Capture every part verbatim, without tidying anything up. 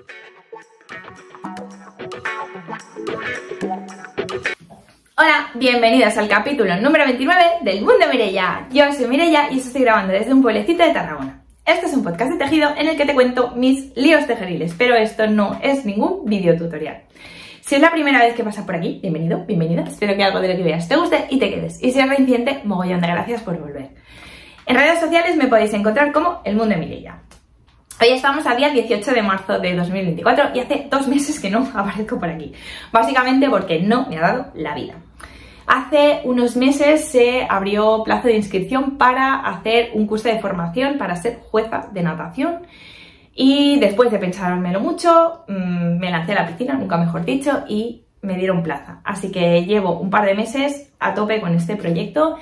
Hola, bienvenidos al capítulo número veintinueve del Mundo Mireia. Yo soy Mireia y os estoy grabando desde un pueblecito de Tarragona. Este es un podcast de tejido en el que te cuento mis líos tejeriles, pero esto no es ningún vídeo tutorial. Si es la primera vez que pasas por aquí, bienvenido, bienvenida. Espero que algo de lo que veas te guste y te quedes. Y si eres reincidente, mogollón de gracias por volver. En redes sociales me podéis encontrar como El Mundo Mireia. Hoy estamos a día dieciocho de marzo de dos mil veinticuatro y hace dos meses que no aparezco por aquí. Básicamente porque no me ha dado la vida. Hace unos meses se abrió plazo de inscripción para hacer un curso de formación para ser jueza de natación y después de pensármelo mucho me lancé a la piscina, nunca mejor dicho, y me dieron plaza. Así que llevo un par de meses a tope con este proyecto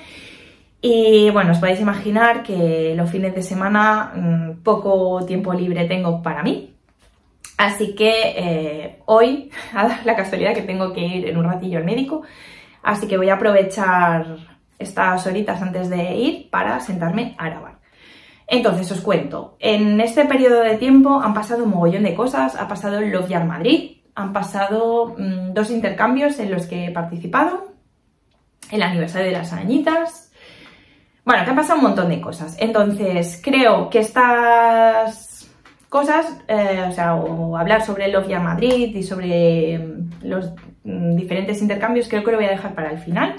y bueno, os podéis imaginar que los fines de semana mmm, poco tiempo libre tengo para mí. Así que eh, hoy, a dar la casualidad que tengo que ir en un ratillo al médico, así que voy a aprovechar estas horitas antes de ir para sentarme a grabar. Entonces os cuento, en este periodo de tiempo han pasado un mogollón de cosas. Ha pasado el Love Yard Madrid, han pasado mmm, dos intercambios en los que he participado, el aniversario de las arañitas. Bueno, que han pasado un montón de cosas. Entonces creo que estas cosas, eh, o sea, o hablar sobre el Love Yard Madrid y sobre los diferentes intercambios, creo que lo voy a dejar para el final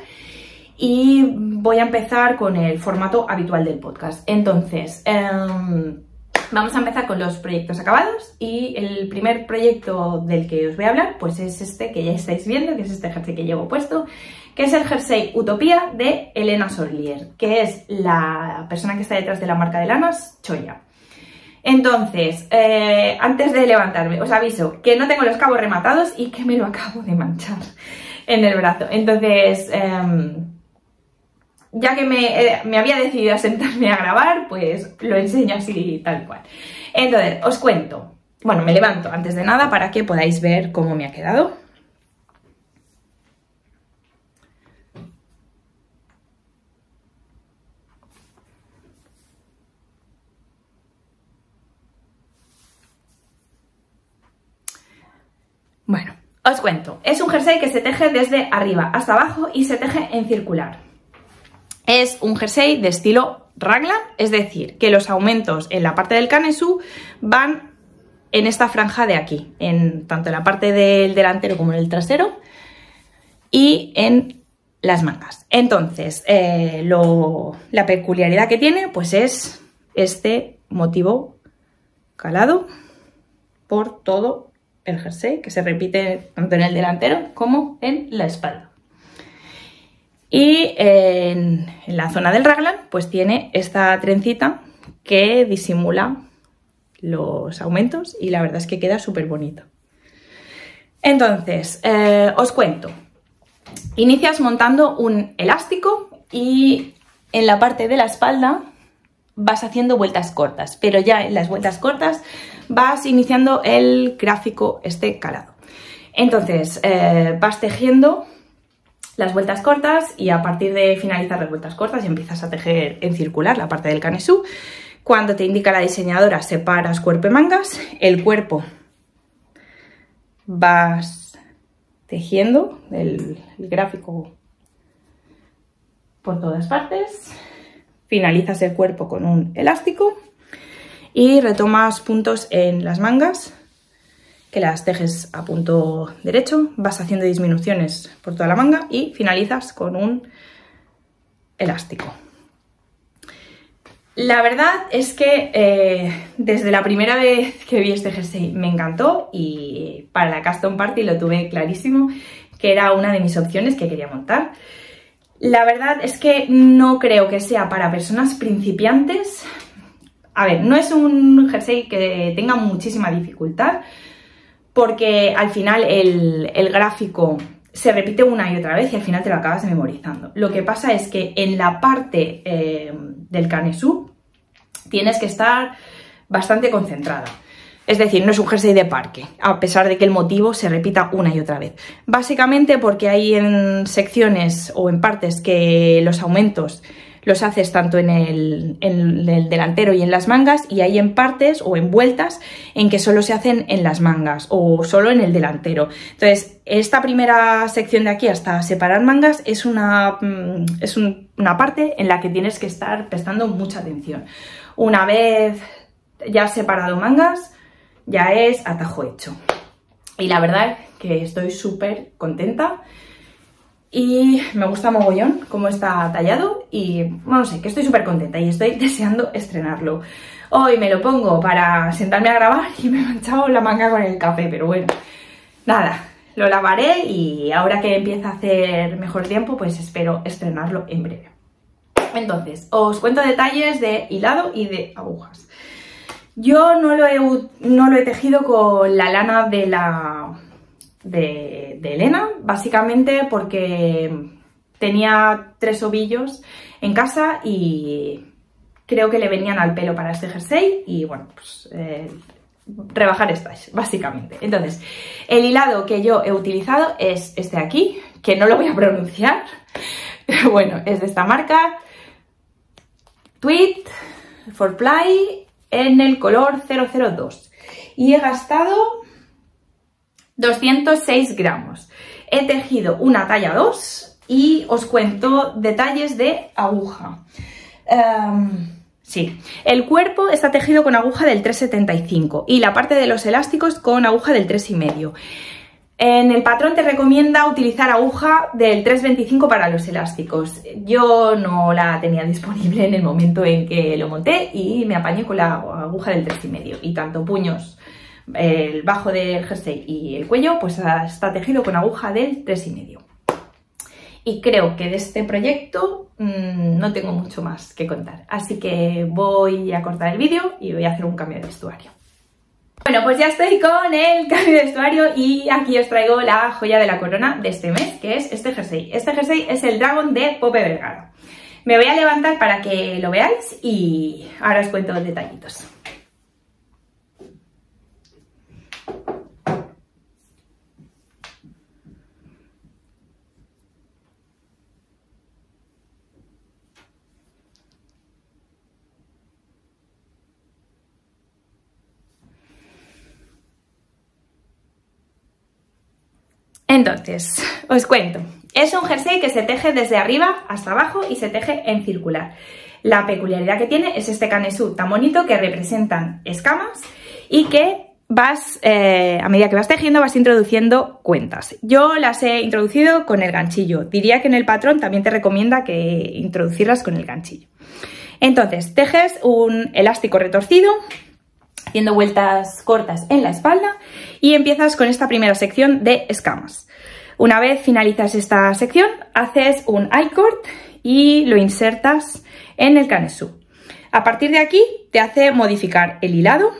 y voy a empezar con el formato habitual del podcast. Entonces, eh, vamos a empezar con los proyectos acabados y el primer proyecto del que os voy a hablar pues es este que ya estáis viendo, que es este jersey que llevo puesto, que es el jersey Utopía de Elena Solier, que es la persona que está detrás de la marca de lanas Choya. Entonces, eh, antes de levantarme, os aviso que no tengo los cabos rematados y que me lo acabo de manchar en el brazo. Entonces, eh, ya que me, eh, me había decidido a sentarme a grabar, pues lo enseño así tal cual. Entonces, os cuento. Bueno, me levanto antes de nada para que podáis ver cómo me ha quedado. Bueno, os cuento, es un jersey que se teje desde arriba hasta abajo y se teje en circular. Es un jersey de estilo raglan, es decir, que los aumentos en la parte del canesú van en esta franja de aquí, en tanto en la parte del delantero como en el trasero y en las mangas. Entonces, eh, lo, la peculiaridad que tiene pues es este motivo calado por todo el jersey, que se repite tanto en el delantero como en la espalda. Y en, en la zona del raglan pues tiene esta trencita que disimula los aumentos y la verdad es que queda súper bonito. Entonces, eh, os cuento. Inicias montando un elástico y en la parte de la espalda vas haciendo vueltas cortas, pero ya en las vueltas cortas vas iniciando el gráfico este calado. Entonces eh, vas tejiendo las vueltas cortas y a partir de finalizar las vueltas cortas empiezas a tejer en circular la parte del canesú. Cuando te indica la diseñadora separas cuerpo y mangas, el cuerpo vas tejiendo el, el gráfico por todas partes, finalizas el cuerpo con un elástico y retomas puntos en las mangas, que las tejes a punto derecho, vas haciendo disminuciones por toda la manga y finalizas con un elástico. La verdad es que eh, desde la primera vez que vi este jersey me encantó y para la Custom Party lo tuve clarísimo que era una de mis opciones que quería montar. La verdad es que no creo que sea para personas principiantes. A ver, no es un jersey que tenga muchísima dificultad porque al final el, el gráfico se repite una y otra vez y al final te lo acabas memorizando. Lo que pasa es que en la parte eh, del canesú tienes que estar bastante concentrada. Es decir, no es un jersey de parque, a pesar de que el motivo se repita una y otra vez. Básicamente porque hay en secciones o en partes que los aumentos los haces tanto en el, en el delantero y en las mangas, y hay en partes o en vueltas en que solo se hacen en las mangas o solo en el delantero. Entonces, esta primera sección de aquí hasta separar mangas es una, es un, una parte en la que tienes que estar prestando mucha atención. Una vez ya has separado mangas, ya es atajo hecho. Y la verdad que estoy súper contenta. Y me gusta mogollón cómo está tallado y, bueno, no sé, que estoy súper contenta y estoy deseando estrenarlo. Hoy me lo pongo para sentarme a grabar y me he manchado la manga con el café, pero bueno, nada, lo lavaré y ahora que empieza a hacer mejor tiempo, pues espero estrenarlo en breve. Entonces, os cuento detalles de hilado y de agujas. Yo no lo he, no lo he tejido con la lana de la... De, de Elena, básicamente porque tenía tres ovillos en casa y creo que le venían al pelo para este jersey y bueno, pues eh, rebajar stash, básicamente. Entonces, el hilado que yo he utilizado es este de aquí, que no lo voy a pronunciar, pero bueno, es de esta marca, Tweed for Ply, en el color cero cero dos y he gastado doscientos seis gramos. He tejido una talla dos y os cuento detalles de aguja. Um, sí, el cuerpo está tejido con aguja del tres setenta y cinco y la parte de los elásticos con aguja del tres y medio. En el patrón te recomienda utilizar aguja del tres veinticinco para los elásticos. Yo no la tenía disponible en el momento en que lo monté y me apañé con la aguja del tres y medio y tanto puños, el bajo del jersey y el cuello pues está tejido con aguja del tres y medio. Y creo que de este proyecto mmm, no tengo mucho más que contar, así que voy a cortar el vídeo y voy a hacer un cambio de vestuario. Bueno, pues ya estoy con el cambio de vestuario y aquí os traigo la joya de la corona de este mes, que es este jersey. Este jersey es el Dragon de Pope Vergara. Me voy a levantar para que lo veáis y ahora os cuento los detallitos. Entonces, os cuento. Es un jersey que se teje desde arriba hasta abajo y se teje en circular. La peculiaridad que tiene es este canesú tan bonito que representan escamas y que vas, eh, a medida que vas tejiendo, vas introduciendo cuentas. Yo las he introducido con el ganchillo. Diría que en el patrón también te recomienda que introducirlas con el ganchillo. Entonces, tejes un elástico retorcido, haciendo vueltas cortas en la espalda y empiezas con esta primera sección de escamas. Una vez finalizas esta sección, haces un I-cord y lo insertas en el canesú. A partir de aquí te hace modificar el hilado.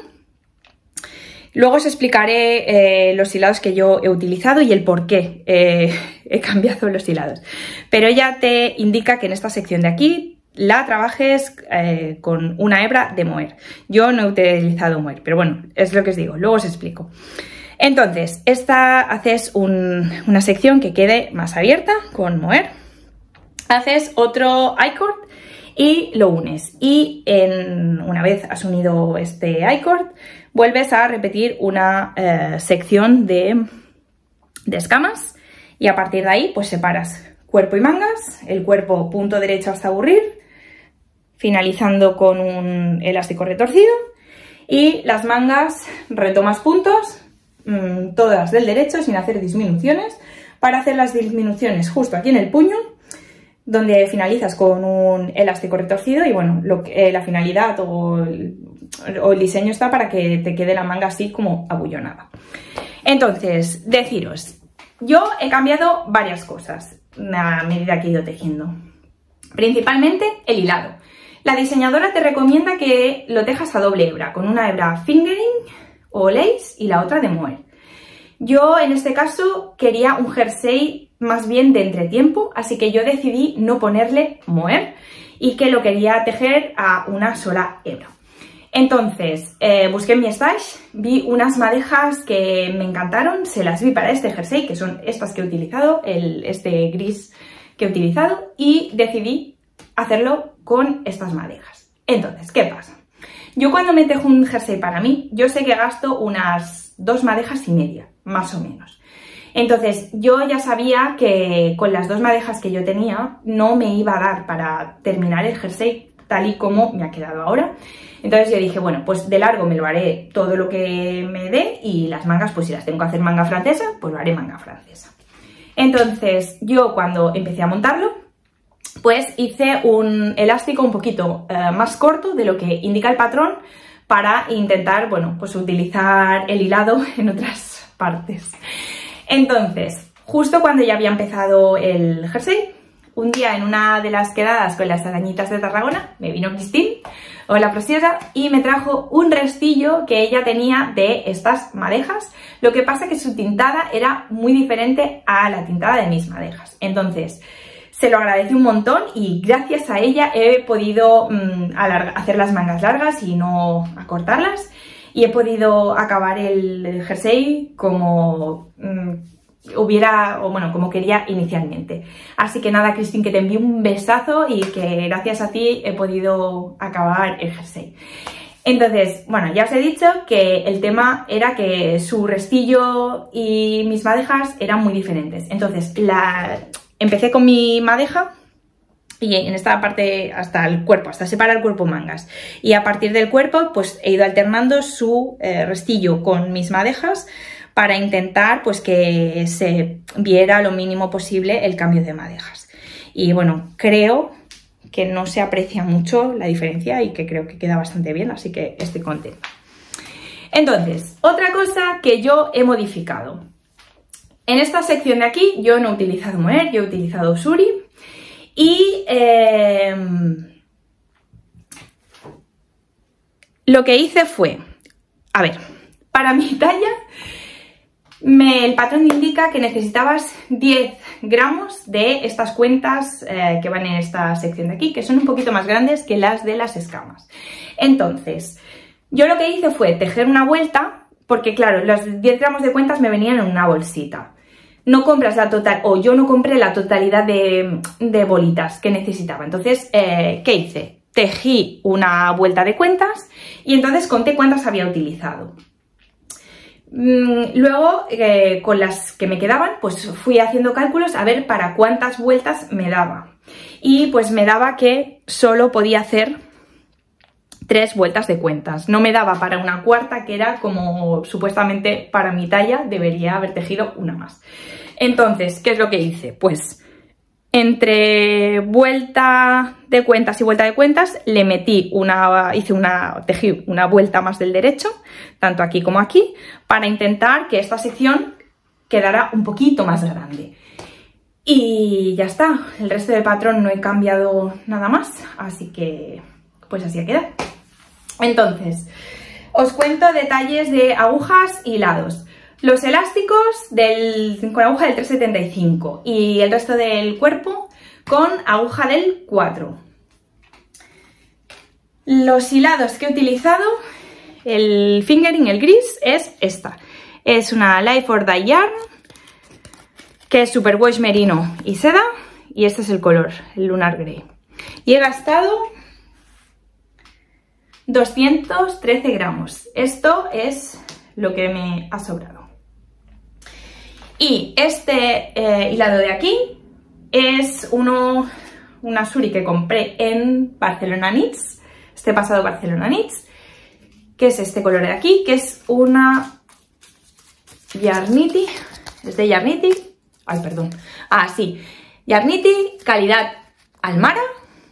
Luego os explicaré eh, los hilados que yo he utilizado y el por qué eh, he cambiado los hilados. Pero ella te indica que en esta sección de aquí la trabajes eh, con una hebra de moher. Yo no he utilizado moher, pero bueno, es lo que os digo, luego os explico. Entonces, esta haces un, una sección que quede más abierta con moher, haces otro I-cord y lo unes. Y en, una vez has unido este I-cord, vuelves a repetir una eh, sección de, de escamas y a partir de ahí pues separas cuerpo y mangas, el cuerpo punto derecho hasta aburrir, finalizando con un elástico retorcido y las mangas retomas puntos, mmm, todas del derecho sin hacer disminuciones, para hacer las disminuciones justo aquí en el puño, donde finalizas con un elástico retorcido y bueno, lo que, eh, la finalidad o el, o el diseño está para que te quede la manga así como abullonada. Entonces, deciros, yo he cambiado varias cosas a medida que he ido tejiendo, principalmente el hilado. La diseñadora te recomienda que lo tejas a doble hebra, con una hebra fingering o lace y la otra de moher. Yo en este caso quería un jersey más bien de entretiempo, así que yo decidí no ponerle moher y que lo quería tejer a una sola hebra. Entonces eh, busqué en mi stash, vi unas madejas que me encantaron, se las vi para este jersey, que son estas que he utilizado, el, este gris que he utilizado, y decidí hacerlo con estas madejas. Entonces, ¿qué pasa? Yo cuando me tejo un jersey para mí, yo sé que gasto unas dos madejas y media, más o menos. Entonces, yo ya sabía que con las dos madejas que yo tenía no me iba a dar para terminar el jersey tal y como me ha quedado ahora. Entonces yo dije, bueno, pues de largo me lo haré todo lo que me dé y las mangas, pues si las tengo que hacer manga francesa, pues lo haré manga francesa. Entonces, yo cuando empecé a montarlo, pues hice un elástico un poquito eh, más corto de lo que indica el patrón para intentar, bueno, pues utilizar el hilado en otras partes. Entonces, justo cuando ya había empezado el jersey, un día en una de las quedadas con las arañitas de Tarragona, me vino Cristín, hola preciosa, y me trajo un restillo que ella tenía de estas madejas. Lo que pasa que su tintada era muy diferente a la tintada de mis madejas. Entonces, se lo agradecí un montón y gracias a ella he podido mmm, hacer las mangas largas y no acortarlas. Y he podido acabar el jersey como mmm, hubiera, o bueno, como quería inicialmente. Así que nada, Cristín, que te envío un besazo y que gracias a ti he podido acabar el jersey. Entonces, bueno, ya os he dicho que el tema era que su restillo y mis madejas eran muy diferentes. Entonces, la... empecé con mi madeja y en esta parte hasta el cuerpo, hasta separar el cuerpo mangas. Y a partir del cuerpo, pues he ido alternando su eh, restillo con mis madejas para intentar pues que se viera lo mínimo posible el cambio de madejas. Y bueno, creo que no se aprecia mucho la diferencia y que creo que queda bastante bien, así que estoy contenta. Entonces, otra cosa que yo he modificado. En esta sección de aquí yo no he utilizado mohair, yo he utilizado suri y eh, lo que hice fue, a ver, para mi talla me, el patrón indica que necesitabas diez gramos de estas cuentas eh, que van en esta sección de aquí, que son un poquito más grandes que las de las escamas. Entonces, yo lo que hice fue tejer una vuelta, porque claro, los diez gramos de cuentas me venían en una bolsita. No compras la total, o yo no compré la totalidad de, de bolitas que necesitaba. Entonces, eh, ¿qué hice? Tejí una vuelta de cuentas y entonces conté cuántas había utilizado. Luego, eh, con las que me quedaban, pues fui haciendo cálculos a ver para cuántas vueltas me daba. Y pues me daba que solo podía hacer tres vueltas de cuentas. No me daba para una cuarta, que era como supuestamente para mi talla debería haber tejido una más. Entonces, ¿qué es lo que hice? Pues entre vuelta de cuentas y vuelta de cuentas le metí una, hice una, tejí una vuelta más del derecho, tanto aquí como aquí, para intentar que esta sección quedara un poquito más grande. Y ya está, el resto del patrón no he cambiado nada más, así que pues así ha quedado. Entonces, os cuento detalles de agujas y hilados. Los elásticos del, con aguja del tres setenta y cinco y el resto del cuerpo con aguja del cuatro. Los hilados que he utilizado, el fingering, el gris, es esta. Es una Life or Die Yarn, que es Superwash merino y seda, y este es el color, el Lunar Grey. Y he gastado doscientos trece gramos. Esto es lo que me ha sobrado. Y este eh, hilado de aquí es uno, una suri que compré en Barcelona Knits, este pasado Barcelona Knits, que es este color de aquí, que es una Yarniti, es de Yarniti, ay perdón, ah sí, Yarniti calidad Almara,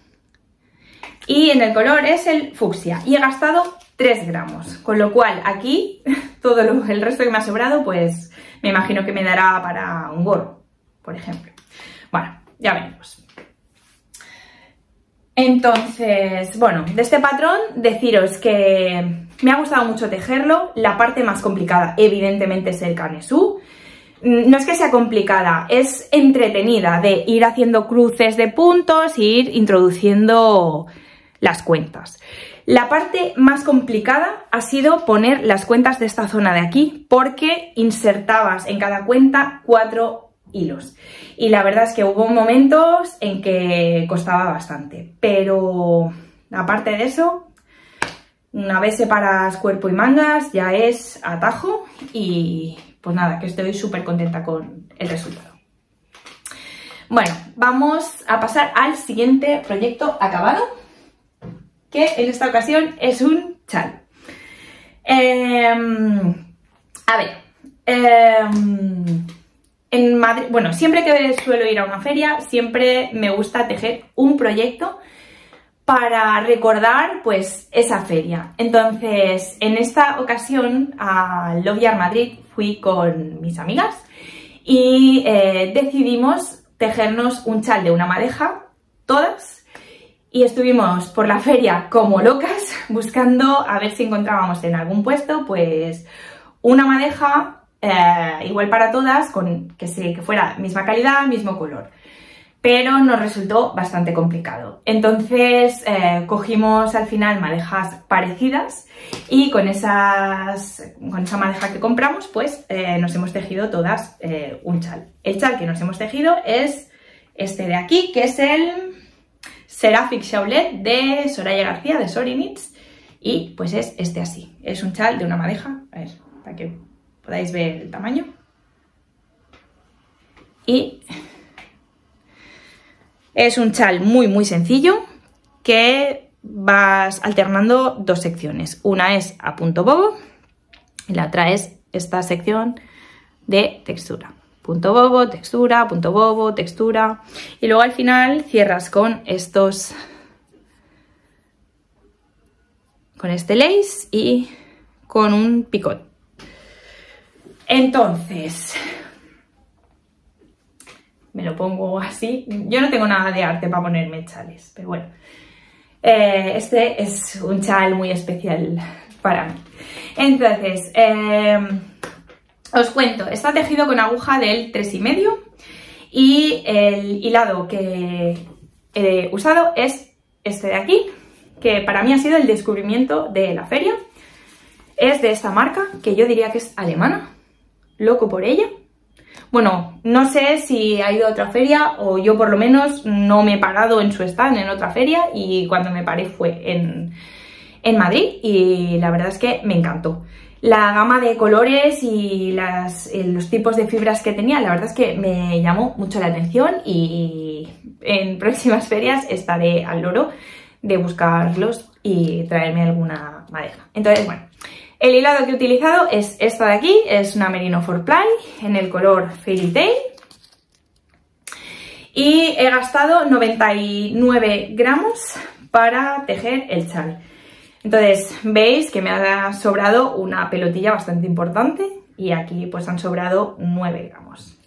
y en el color es el fucsia, y he gastado tres gramos, con lo cual aquí todo lo, el resto que me ha sobrado pues me imagino que me dará para un gorro, por ejemplo. Bueno, ya veremos. Entonces, bueno, de este patrón deciros que me ha gustado mucho tejerlo. La parte más complicada evidentemente es el canesú. No es que sea complicada, es entretenida de ir haciendo cruces de puntos e ir introduciendo las cuentas. La parte más complicada ha sido poner las cuentas de esta zona de aquí, porque insertabas en cada cuenta cuatro hilos. Y la verdad es que hubo momentos en que costaba bastante, pero aparte de eso, una vez separas cuerpo y mangas ya es atajo y pues nada, que estoy súper contenta con el resultado. Bueno, vamos a pasar al siguiente proyecto acabado, que en esta ocasión es un chal. Eh, a ver, eh, en Madrid, bueno, siempre que suelo ir a una feria, siempre me gusta tejer un proyecto para recordar pues esa feria. Entonces, en esta ocasión a Love Yarn Madrid fui con mis amigas y eh, decidimos tejernos un chal de una madeja, todas, y estuvimos por la feria como locas buscando a ver si encontrábamos en algún puesto pues una madeja eh, igual para todas, con que, se, que fuera misma calidad, mismo color. Pero nos resultó bastante complicado. Entonces eh, cogimos al final madejas parecidas y con, esas, con esa madeja que compramos pues eh, nos hemos tejido todas eh, un chal. El chal que nos hemos tejido es este de aquí, que es el Seraphic Shawlet de Soraya García, de Sori Knits, y pues es este así. Es un chal de una madeja, a ver, para que podáis ver el tamaño. Y es un chal muy muy sencillo que vas alternando dos secciones. Una es a punto bobo y la otra es esta sección de textura. Punto bobo, textura, punto bobo, textura. Y luego al final cierras con estos, con este lace y con un picot. Entonces, me lo pongo así. Yo no tengo nada de arte para ponerme chales, pero bueno. Eh, este es un chal muy especial para mí. Entonces, eh, os cuento, está tejido con aguja del tres y medio y el hilado que he usado es este de aquí, que para mí ha sido el descubrimiento de la feria. Es de esta marca, que yo diría que es alemana. Loco por ella. Bueno, no sé si ha ido a otra feria o yo por lo menos no me he parado en su stand en otra feria y cuando me paré fue en, en Madrid y la verdad es que me encantó. La gama de colores y las, los tipos de fibras que tenía, la verdad es que me llamó mucho la atención y en próximas ferias estaré al loro de buscarlos y traerme alguna madeja. Entonces, bueno. El hilado que he utilizado es esta de aquí, es una Merino cuatro ply en el color Fairy Tail y he gastado noventa y nueve gramos para tejer el chal. Entonces veis que me ha sobrado una pelotilla bastante importante y aquí pues han sobrado nueve gramos.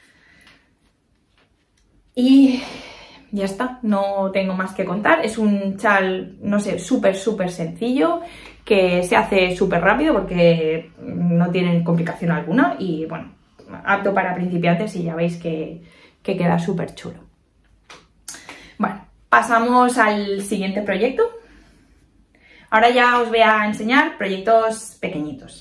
Y ya está, no tengo más que contar. Es un chal, no sé, súper súper sencillo, que se hace súper rápido porque no tienen complicación alguna y bueno, apto para principiantes y ya veis que, que queda súper chulo. Bueno, pasamos al siguiente proyecto. Ahora ya os voy a enseñar proyectos pequeñitos.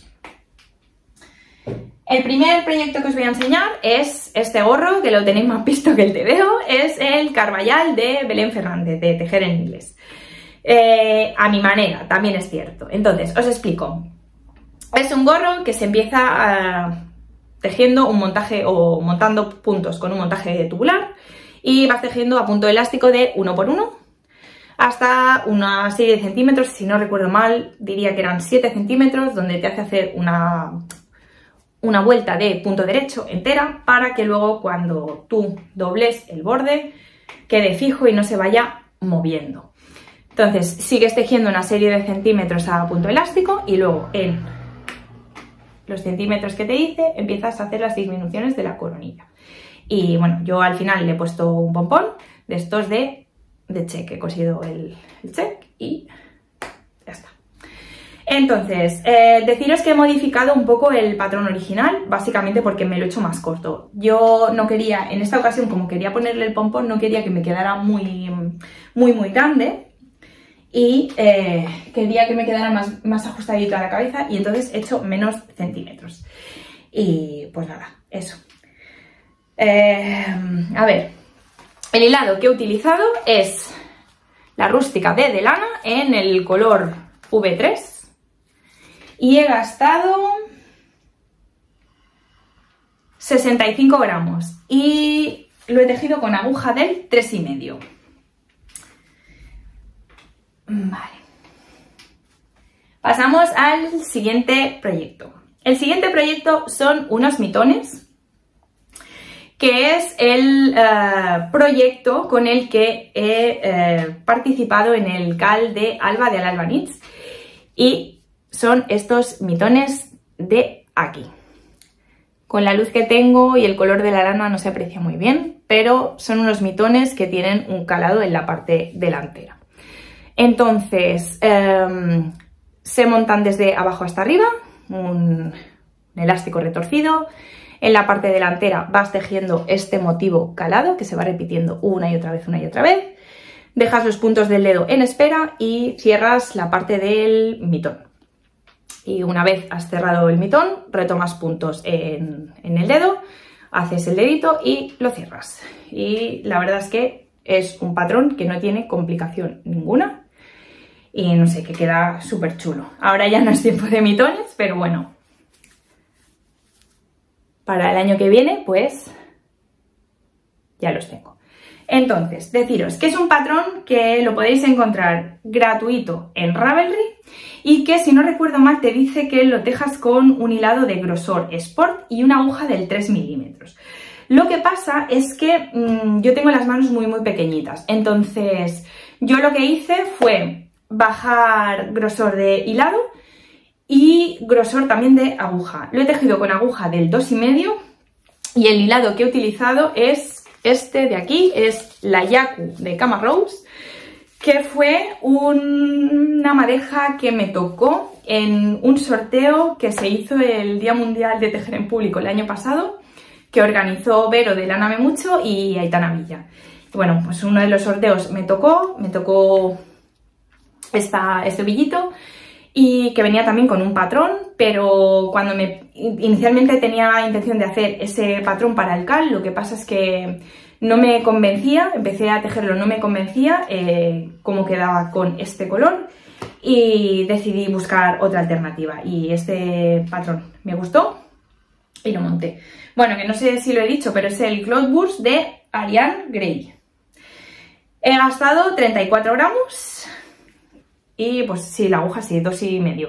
El primer proyecto que os voy a enseñar es este gorro, que lo tenéis más visto que el tebeo, es el Carballal de Belén Fernández, de Tejer en Inglés. Eh, a mi manera, también es cierto. Entonces, os explico. Es un gorro que se empieza uh, tejiendo un montaje o montando puntos con un montaje tubular y vas tejiendo a punto elástico de uno por uno hasta una serie de centímetros, si no recuerdo mal, diría que eran siete centímetros, donde te hace hacer una, una vuelta de punto derecho entera para que luego cuando tú dobles el borde quede fijo y no se vaya moviendo. Entonces sigues tejiendo una serie de centímetros a punto elástico y luego en los centímetros que te hice empiezas a hacer las disminuciones de la coronilla. Y bueno, yo al final le he puesto un pompón de estos de, de check, he cosido el, el check y ya está. Entonces, eh, deciros que he modificado un poco el patrón original, básicamente porque me lo he hecho más corto. Yo no quería, en esta ocasión, como quería ponerle el pompón, no quería que me quedara muy, muy, muy grande. Y eh, quería que me quedara más, más ajustadito a la cabeza y entonces he hecho menos centímetros. Y pues nada, eso. Eh, a ver, el hilado que he utilizado es la rústica de Delana en el color V tres y he gastado sesenta y cinco gramos y lo he tejido con aguja del tres y medio. Vale. Pasamos al siguiente proyecto. El siguiente proyecto son unos mitones, que es el uh, proyecto con el que he uh, participado en el C A L de Alba de Alba Knits, y son estos mitones de aquí. Con la luz que tengo y el color de la lana no se aprecia muy bien, pero son unos mitones que tienen un calado en la parte delantera. Entonces, um, se montan desde abajo hasta arriba, un elástico retorcido. En la parte delantera vas tejiendo este motivo calado que se va repitiendo una y otra vez, una y otra vez. Dejas los puntos del dedo en espera y cierras la parte del mitón. Y una vez has cerrado el mitón, retomas puntos en, en el dedo, haces el dedito y lo cierras. Y la verdad es que es un patrón que no tiene complicación ninguna. Y no sé, que queda súper chulo. Ahora ya no es tiempo de mitones, pero bueno. Para el año que viene, pues, ya los tengo. Entonces, deciros que es un patrón que lo podéis encontrar gratuito en Ravelry y que, si no recuerdo mal, te dice que lo tejas con un hilado de grosor Sport y una aguja del tres milímetros. Lo que pasa es que mmm, yo tengo las manos muy, muy pequeñitas. Entonces, yo lo que hice fue bajar grosor de hilado y grosor también de aguja. Lo he tejido con aguja del dos y medio y el hilado que he utilizado es este de aquí, es la Yaku de Kama Rose, que fue un, una madeja que me tocó en un sorteo que se hizo el Día Mundial de Tejer en Público el año pasado, que organizó Vero de Láname Mucho y Aitana Villa. Y bueno, pues uno de los sorteos me tocó, me tocó esta, este villito, y que venía también con un patrón, pero cuando me inicialmente tenía intención de hacer ese patrón para el C A L, lo que pasa es que no me convencía, empecé a tejerlo, no me convencía eh, cómo quedaba con este color y decidí buscar otra alternativa y este patrón me gustó y lo monté. Bueno, que no sé si lo he dicho, pero es el Cloudburst de Ariane Gray. He gastado treinta y cuatro gramos. Y pues sí, la aguja sí, dos y medio.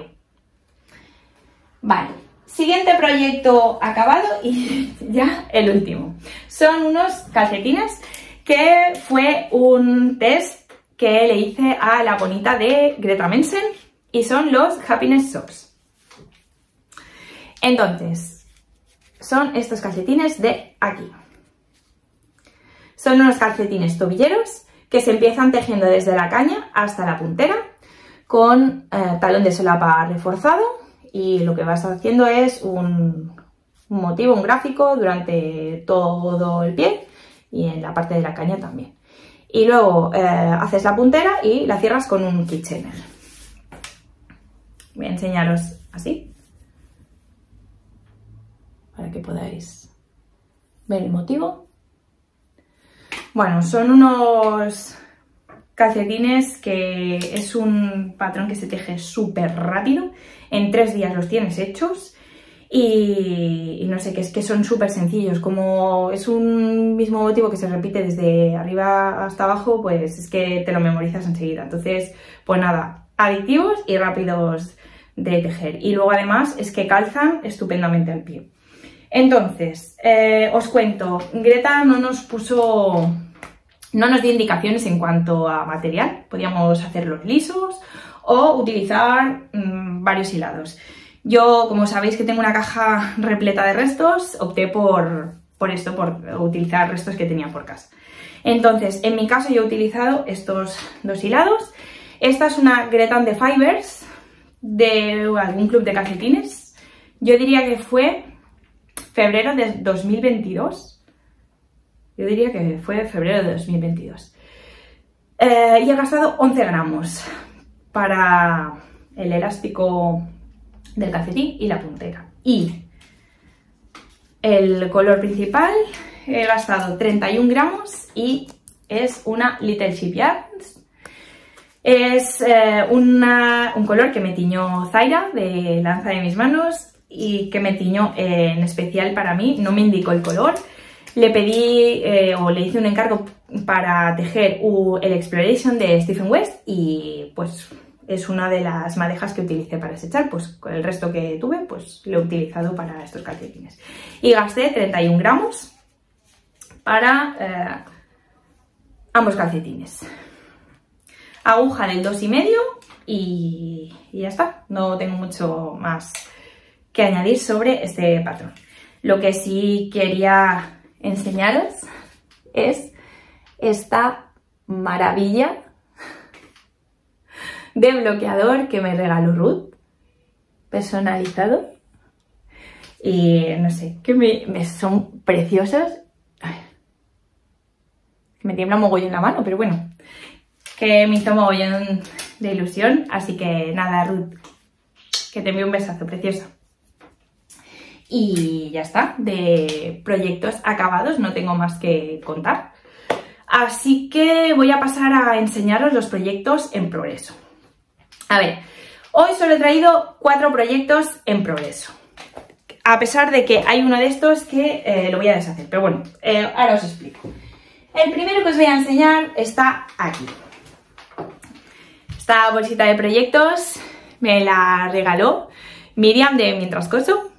Vale, siguiente proyecto acabado y ya el último. Son unos calcetines que fue un test que le hice a la bonita de Greta Mensen y son los Happiness Socks. Entonces, son estos calcetines de aquí. Son unos calcetines tobilleros que se empiezan tejiendo desde la caña hasta la puntera, con eh, talón de solapa reforzado, y lo que vas haciendo es un, un motivo, un gráfico durante todo el pie y en la parte de la caña también. Y luego eh, haces la puntera y la cierras con un Kitchener. Voy a enseñaros así, para que podáis ver el motivo. Bueno, son unos calcetines que es un patrón que se teje súper rápido, en tres días los tienes hechos y, y no sé, que es que son súper sencillos, como es un mismo motivo que se repite desde arriba hasta abajo, pues es que te lo memorizas enseguida. Entonces, pues nada, adictivos y rápidos de tejer, y luego además es que calzan estupendamente al pie. Entonces, eh, os cuento, Greta no nos puso... No nos dio indicaciones en cuanto a material, podíamos hacerlos lisos o utilizar mmm, varios hilados. Yo, como sabéis que tengo una caja repleta de restos, opté por, por esto, por utilizar restos que tenía por casa. Entonces, en mi caso yo he utilizado estos dos hilados. Esta es una Greta and the Fibers de algún club de calcetines. Yo diría que fue febrero de dos mil veintidós. Yo diría que fue febrero de dos mil veintidós. Eh, y he gastado once gramos para el elástico del calcetín y la puntera. Y el color principal he gastado treinta y un gramos y es una Little Shipyards. Es eh, una, un color que me tiñó Zaira de Lanza de mis manos y que me tiñó eh, en especial para mí, no me indicó el color. Le pedí eh, o le hice un encargo para tejer uh, el Exploration de Stephen West y pues es una de las madejas que utilicé para ese chal, pues con el resto que tuve pues lo he utilizado para estos calcetines. Y gasté treinta y un gramos para eh, ambos calcetines. Aguja del dos y medio y, y ya está, no tengo mucho más que añadir sobre este patrón. Lo que sí quería enseñaros es esta maravilla de bloqueador que me regaló Ruth, personalizado, y no sé, que me, me son preciosos. Ay, me tiembla mogollón la mano, pero bueno, que me hizo mogollón de ilusión, así que nada, Ruth, que te envío un besazo precioso. Y ya está, de proyectos acabados no tengo más que contar. Así que voy a pasar a enseñaros los proyectos en progreso. A ver, hoy solo he traído cuatro proyectos en progreso. A pesar de que hay uno de estos que eh, lo voy a deshacer, pero bueno, eh, ahora os explico. El primero que os voy a enseñar está aquí. Esta bolsita de proyectos me la regaló Miriam de Mientras Coso.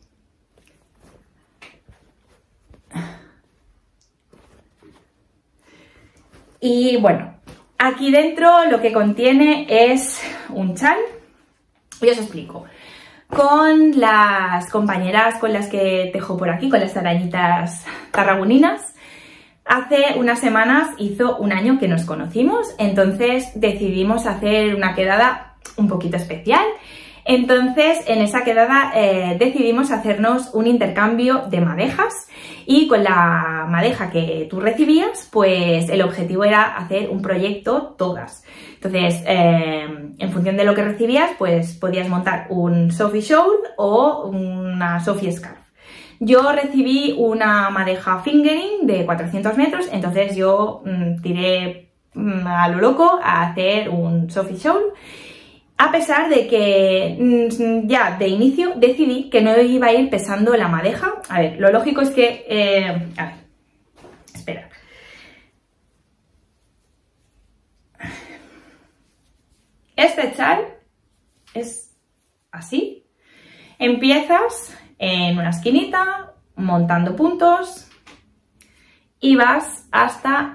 Y bueno, aquí dentro lo que contiene es un chal, y os explico. Con las compañeras con las que tejo por aquí, con las arañitas tarragoninas, hace unas semanas hizo un año que nos conocimos, entonces decidimos hacer una quedada un poquito especial. Entonces, en esa quedada eh, decidimos hacernos un intercambio de madejas y con la madeja que tú recibías, pues el objetivo era hacer un proyecto todas. Entonces, eh, en función de lo que recibías, pues podías montar un Sophie Shawl o una Sophie Scarf. Yo recibí una madeja fingering de cuatrocientos metros, entonces yo mmm, tiré mmm, a lo loco a hacer un Sophie Shawl. A pesar de que mmm, ya de inicio decidí que no iba a ir pesando la madeja. A ver, lo lógico es que... Eh, a ver, espera. Este chal es así. Empiezas en una esquinita, montando puntos y vas hasta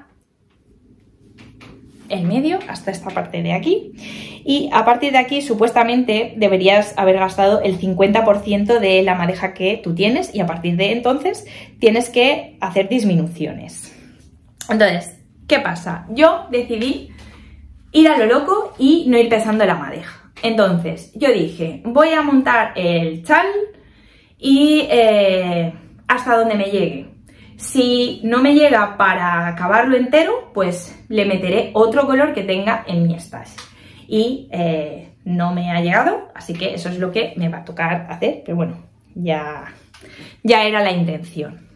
el medio, hasta esta parte de aquí. Y a partir de aquí supuestamente deberías haber gastado el cincuenta por ciento de la madeja que tú tienes y a partir de entonces tienes que hacer disminuciones. Entonces, ¿qué pasa? Yo decidí ir a lo loco y no ir pesando la madeja. Entonces, yo dije, voy a montar el chal y eh, hasta donde me llegue. Si no me llega para acabarlo entero, pues le meteré otro color que tenga en mi stash. Y eh, no me ha llegado, así que eso es lo que me va a tocar hacer. Pero bueno, ya, ya era la intención.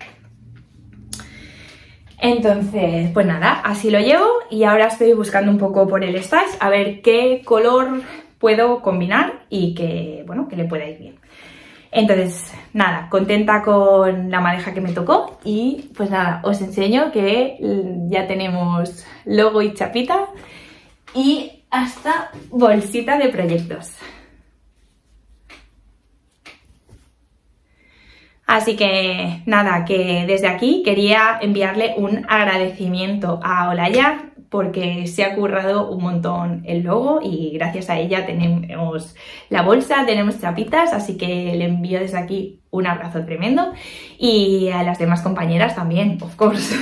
Entonces, pues nada, así lo llevo y ahora estoy buscando un poco por el stash a ver qué color puedo combinar y que, bueno, que le pueda ir bien. Entonces, nada, contenta con la madeja que me tocó y pues nada, os enseño que ya tenemos logo y chapita y hasta bolsita de proyectos. Así que nada, que desde aquí quería enviarle un agradecimiento a Olaya porque se ha currado un montón el logo y gracias a ella tenemos la bolsa, tenemos chapitas, así que le envío desde aquí un abrazo tremendo y a las demás compañeras también, of course.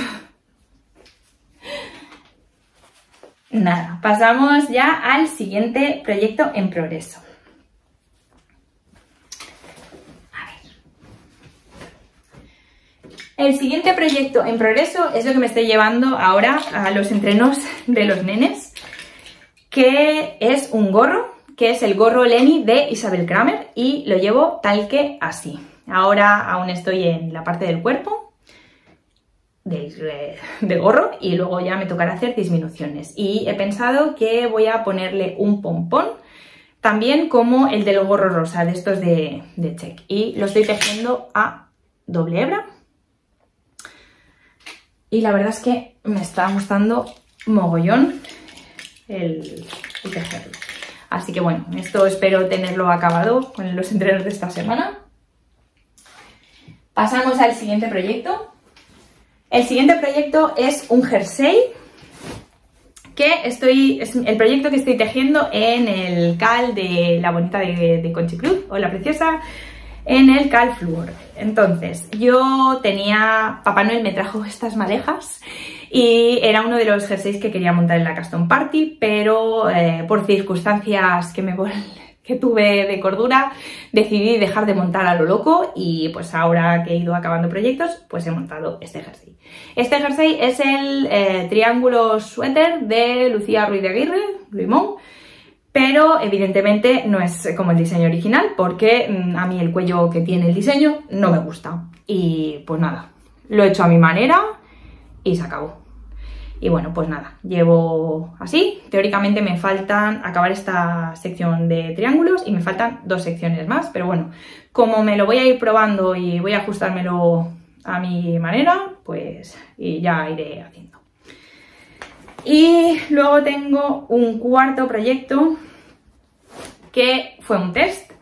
Nada, pasamos ya al siguiente proyecto en progreso. El siguiente proyecto en progreso es lo que me estoy llevando ahora a los entrenos de los nenes, que es un gorro, que es el gorro Lenny de Isabel Kramer y lo llevo tal que así. Ahora aún estoy en la parte del cuerpo de, de gorro y luego ya me tocará hacer disminuciones. Y he pensado que voy a ponerle un pompón, también como el del gorro rosa, de estos de, de Check. Y lo estoy tejiendo a doble hebra. Y la verdad es que me está gustando mogollón el, el tejerlo. Así que bueno, esto espero tenerlo acabado con los entrenos de esta semana. Pasamos al siguiente proyecto. El siguiente proyecto es un jersey que estoy, es el proyecto que estoy tejiendo en el cal de la bonita de, de Conchi Cruz, o la preciosa, en el cal Fluor. Entonces, yo tenía, Papá Noel me trajo estas malejas y era uno de los jerseys que quería montar en la Custom Party, pero eh, por circunstancias que me que tuve de cordura, decidí dejar de montar a lo loco y pues ahora que he ido acabando proyectos, pues he montado este jersey. Este jersey es el eh, triángulo suéter de Lucía Ruiz de Aguirre, Limón, pero evidentemente no es como el diseño original porque mmm, a mí el cuello que tiene el diseño no me gusta. Y pues nada, lo he hecho a mi manera y se acabó. Y bueno, pues nada, llevo así. Teóricamente me faltan acabar esta sección de triángulos y me faltan dos secciones más, pero bueno, como me lo voy a ir probando y voy a ajustármelo a mi manera, pues y ya iré haciendo. Y luego tengo un cuarto proyecto que fue un test.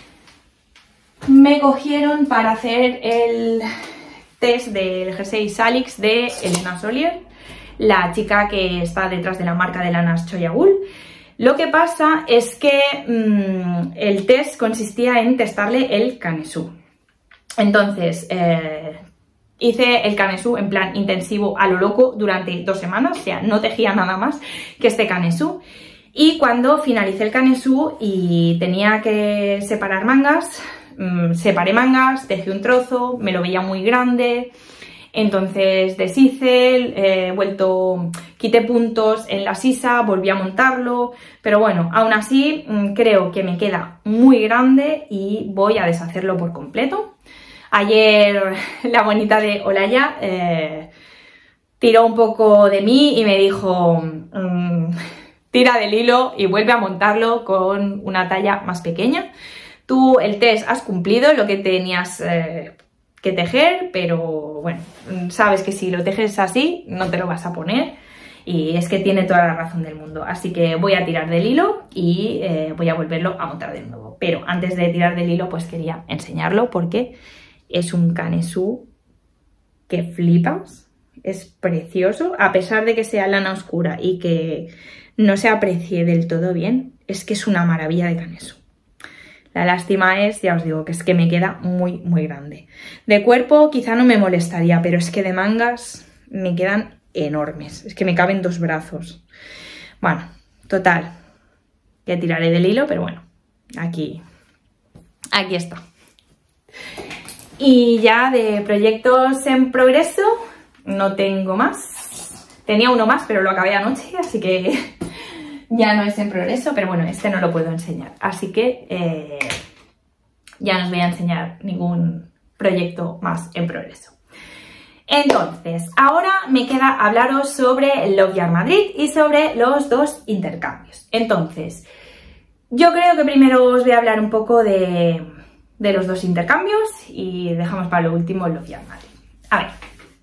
Me cogieron para hacer el test del jersey Salix de Elena Solier, la chica que está detrás de la marca de lanas Choyagul. Lo que pasa es que mmm, el test consistía en testarle el Canesú. Entonces, eh, hice el Canesú en plan intensivo a lo loco durante dos semanas, o sea, no tejía nada más que este Canesú. Y cuando finalicé el Canesú y tenía que separar mangas, mmm, separé mangas, tejí un trozo, me lo veía muy grande. Entonces deshice, he eh, vuelto, quité puntos en la sisa, volví a montarlo, pero bueno, aún así creo que me queda muy grande y voy a deshacerlo por completo. Ayer la bonita de Olaya eh, tiró un poco de mí y me dijo, mmm, tira del hilo y vuelve a montarlo con una talla más pequeña. Tú el test has cumplido lo que tenías eh, que tejer, pero bueno, sabes que si lo tejes así no te lo vas a poner y es que tiene toda la razón del mundo. Así que voy a tirar del hilo y eh, voy a volverlo a montar de nuevo. Pero antes de tirar del hilo pues quería enseñarlo porque es un Canesú que flipas, es precioso, a pesar de que sea lana oscura y que no se aprecie del todo bien, es que es una maravilla de Canesú. La lástima es, ya os digo, que es que me queda muy, muy grande. De cuerpo quizá no me molestaría, pero es que de mangas me quedan enormes. Es que me caben dos brazos. Bueno, total. Ya tiraré del hilo, pero bueno, aquí, aquí está. Y ya de proyectos en progreso no tengo más. Tenía uno más, pero lo acabé anoche, así que ya no es en progreso, pero bueno, este no lo puedo enseñar. Así que eh, ya no os voy a enseñar ningún proyecto más en progreso. Entonces, ahora me queda hablaros sobre Love Yarn Madrid y sobre los dos intercambios. Entonces, yo creo que primero os voy a hablar un poco de, de los dos intercambios y dejamos para lo último Love Yarn Madrid. A ver.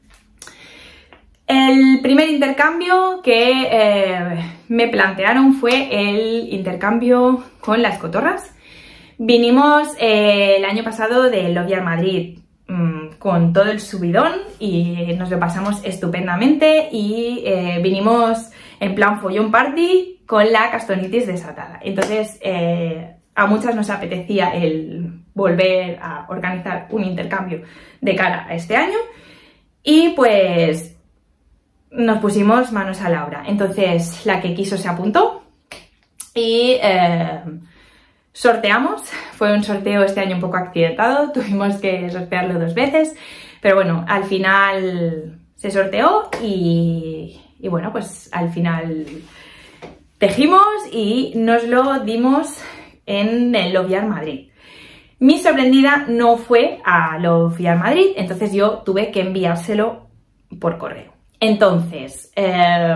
El primer intercambio que eh, me plantearon fue el intercambio con las cotorras. Vinimos eh, el año pasado de Love Yarn Madrid mmm, con todo el subidón y nos lo pasamos estupendamente y eh, vinimos en plan follón party con la castonitis desatada. Entonces eh, a muchas nos apetecía el volver a organizar un intercambio de cara a este año y pues nos pusimos manos a la obra. Entonces la que quiso se apuntó y eh, sorteamos. Fue un sorteo este año un poco accidentado, tuvimos que sortearlo dos veces, pero bueno, al final se sorteó y, y bueno, pues al final tejimos y nos lo dimos en el Love Yarn Madrid. Mi sorprendida no fue a Love Yarn Madrid, entonces yo tuve que enviárselo por correo. Entonces, eh,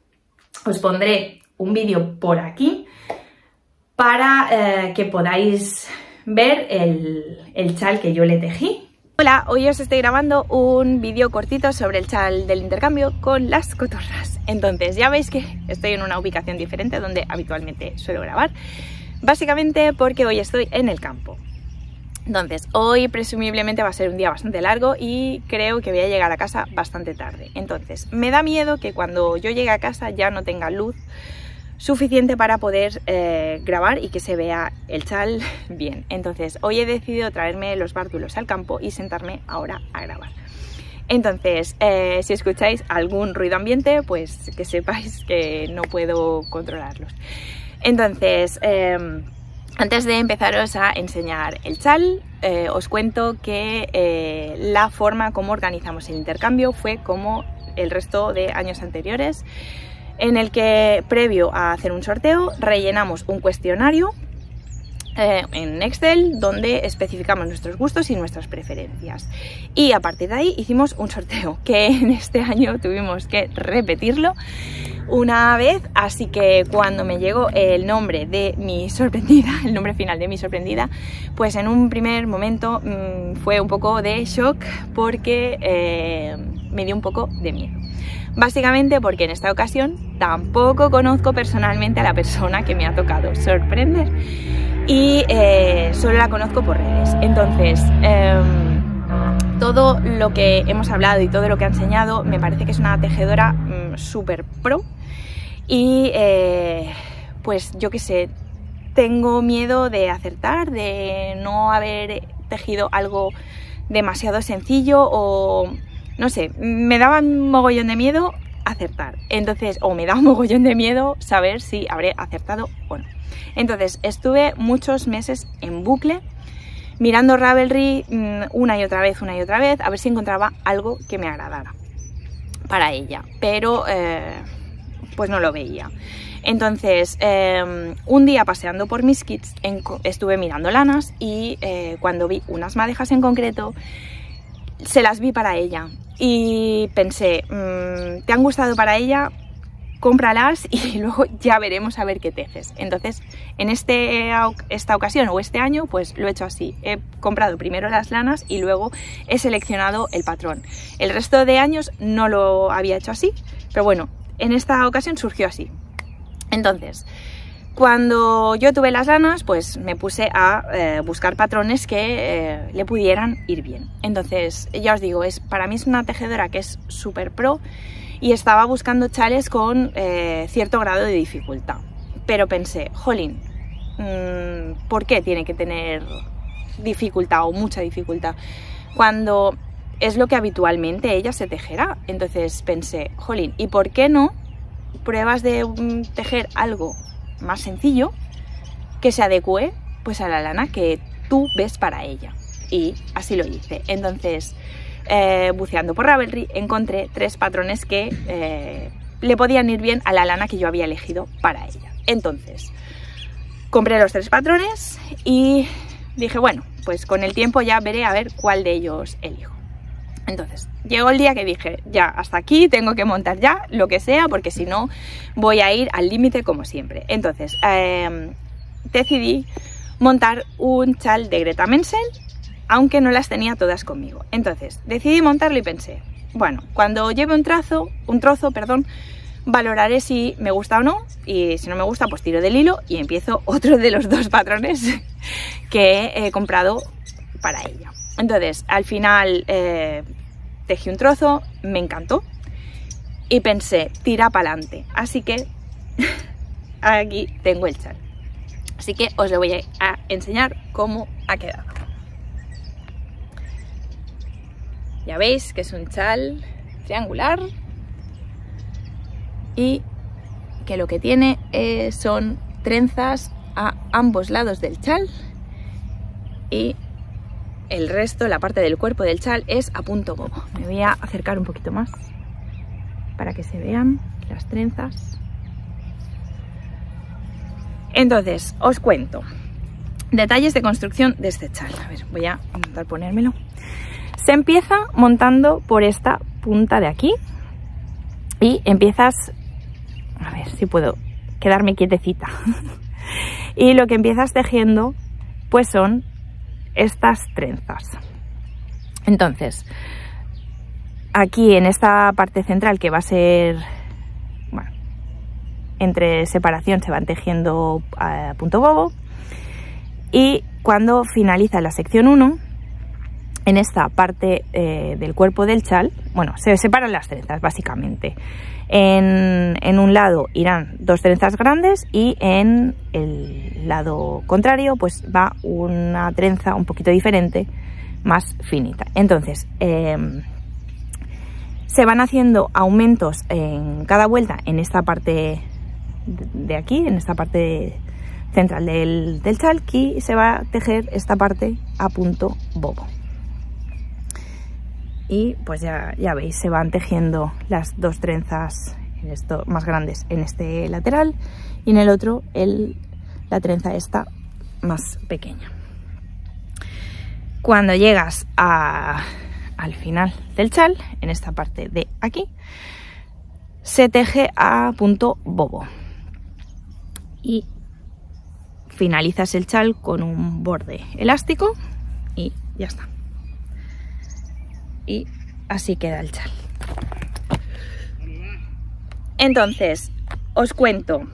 os pondré un vídeo por aquí para eh, que podáis ver el, el chal que yo le tejí. Hola, hoy os estoy grabando un vídeo cortito sobre el chal del intercambio con las cotorras. Entonces ya veis que estoy en una ubicación diferente donde habitualmente suelo grabar, básicamente porque hoy estoy en el campo. Entonces, hoy presumiblemente va a ser un día bastante largo y creo que voy a llegar a casa bastante tarde. Entonces, me da miedo que cuando yo llegue a casa ya no tenga luz suficiente para poder eh, grabar y que se vea el chal bien. Entonces, hoy he decidido traerme los bártulos al campo y sentarme ahora a grabar. Entonces, eh, si escucháis algún ruido ambiente, pues que sepáis que no puedo controlarlos. Entonces, eh, antes de empezaros a enseñar el chal, eh, os cuento que eh, la forma como organizamos el intercambio fue como el resto de años anteriores, en el que previo a hacer un sorteo rellenamos un cuestionario eh, en Excel donde especificamos nuestros gustos y nuestras preferencias, y a partir de ahí hicimos un sorteo que en este año tuvimos que repetirlo una vez, así que cuando me llegó el nombre de mi sorprendida, el nombre final de mi sorprendida, pues en un primer momento mmm, fue un poco de shock porque eh, me dio un poco de miedo. Básicamente porque en esta ocasión tampoco conozco personalmente a la persona que me ha tocado sorprender y eh, solo la conozco por redes. Entonces, eh, todo lo que hemos hablado y todo lo que ha enseñado me parece que es una tejedora mmm, súper pro y eh, pues yo qué sé, tengo miedo de acertar, de no haber tejido algo demasiado sencillo o no sé, me daba un mogollón de miedo acertar, entonces, o me da un mogollón de miedo saber si habré acertado o no. Entonces estuve muchos meses en bucle mirando Ravelry una y otra vez, una y otra vez, a ver si encontraba algo que me agradara para ella, pero eh, pues no lo veía. Entonces, eh, un día paseando por mis kits estuve mirando lanas y eh, cuando vi unas madejas en concreto, se las vi para ella y pensé, mmm, ¿te han gustado para ella? Cómpralas y luego ya veremos a ver qué tejes. Entonces, en este, esta ocasión o este año, pues lo he hecho así. He comprado primero las lanas y luego he seleccionado el patrón. El resto de años no lo había hecho así, pero bueno, en esta ocasión surgió así. Entonces, cuando yo tuve las lanas, pues me puse a eh, buscar patrones que eh, le pudieran ir bien. Entonces, ya os digo, es, para mí es una tejedora que es súper pro y estaba buscando chales con eh, cierto grado de dificultad. Pero pensé, jolín, mmm, ¿por qué tiene que tener dificultad o mucha dificultad? Cuando es lo que habitualmente ella se tejerá. Entonces pensé, jolín, ¿y por qué no pruebas de um, tejer algo más sencillo que se adecue pues a la lana que tú ves para ella? Y así lo hice. Entonces, eh, buceando por Ravelry encontré tres patrones que eh, le podían ir bien a la lana que yo había elegido para ella. Entonces, compré los tres patrones y dije, bueno, pues con el tiempo ya veré a ver cuál de ellos elijo. Entonces, llegó el día que dije, ya, hasta aquí, tengo que montar ya lo que sea, porque si no voy a ir al límite como siempre. Entonces, eh, decidí montar un chal de Greta Menzel, aunque no las tenía todas conmigo. Entonces, decidí montarlo y pensé, bueno, cuando lleve un trazo, un trozo, perdón, valoraré si me gusta o no, y si no me gusta, pues tiro del hilo y empiezo otro de los dos patrones que he comprado para ella. Entonces, al final eh, tejí un trozo, me encantó y pensé, tira para adelante. Así que aquí tengo el chal. Así que os lo voy a enseñar cómo ha quedado. Ya veis que es un chal triangular y que lo que tiene eh, son trenzas a ambos lados del chal y el resto, la parte del cuerpo del chal, es a punto bobo. Me voy a acercar un poquito más para que se vean las trenzas. Entonces, os cuento detalles de construcción de este chal. A ver, voy a intentar ponérmelo. Se empieza montando por esta punta de aquí y empiezas, a ver si puedo quedarme quietecita, y lo que empiezas tejiendo pues son estas trenzas. Entonces, aquí en esta parte central, que va a ser, bueno, entre separación se van tejiendo a punto bobo, y cuando finaliza la sección uno, en esta parte eh, del cuerpo del chal, bueno, se separan las trenzas básicamente. En, en un lado irán dos trenzas grandes y en el lado contrario pues va una trenza un poquito diferente, más finita. Entonces eh, se van haciendo aumentos en cada vuelta en esta parte de aquí, en esta parte central del, del chal, y se va a tejer esta parte a punto bobo. Y pues ya, ya veis, se van tejiendo las dos trenzas en esto, más grandes en este lateral, y en el otro el, la trenza esta más pequeña. Cuando llegas a, al final del chal, en esta parte de aquí, se teje a punto bobo y finalizas el chal con un borde elástico y ya está. Y así queda el chal. Entonces, os cuento.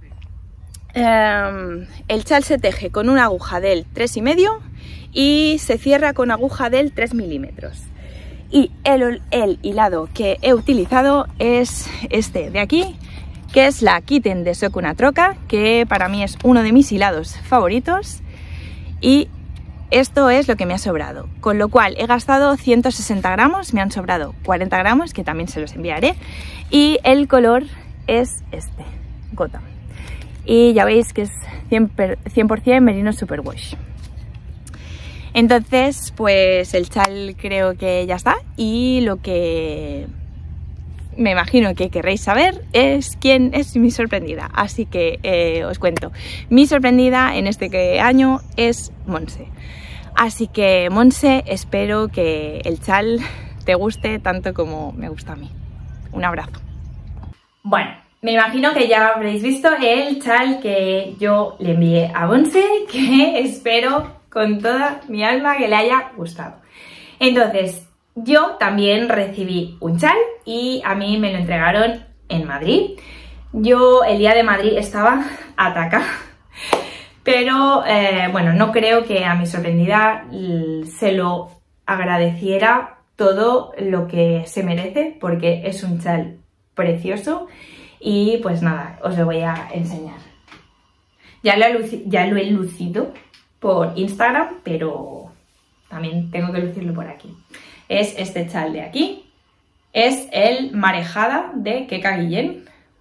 Eh, el chal se teje con una aguja del tres y medio y se cierra con aguja del tres milímetros. Y el, el hilado que he utilizado es este de aquí, que es la Kitten de Sokuna Troca, que para mí es uno de mis hilados favoritos. Y esto es lo que me ha sobrado, con lo cual he gastado ciento sesenta gramos, me han sobrado cuarenta gramos, que también se los enviaré, y el color es este, Gotham. Y ya veis que es cien por cien Merino Superwash. Entonces, pues el chal creo que ya está, y lo que me imagino que querréis saber es quién es mi sorprendida. Así que eh, os cuento. Mi sorprendida en este año es Monse. Así que, Monse, espero que el chal te guste tanto como me gusta a mí. Un abrazo. Bueno, me imagino que ya habréis visto el chal que yo le envié a Monse, que espero con toda mi alma que le haya gustado. Entonces, yo también recibí un chal y a mí me lo entregaron en Madrid. Yo el día de Madrid estaba atacada, pero eh, bueno, no creo que a mi sorprendida se lo agradeciera todo lo que se merece, porque es un chal precioso y pues nada, os lo voy a enseñar. Ya lo he, ya lo he lucido por Instagram, pero también tengo que lucirlo por aquí. Es este chal de aquí, es el Marejada de Keka Guillén.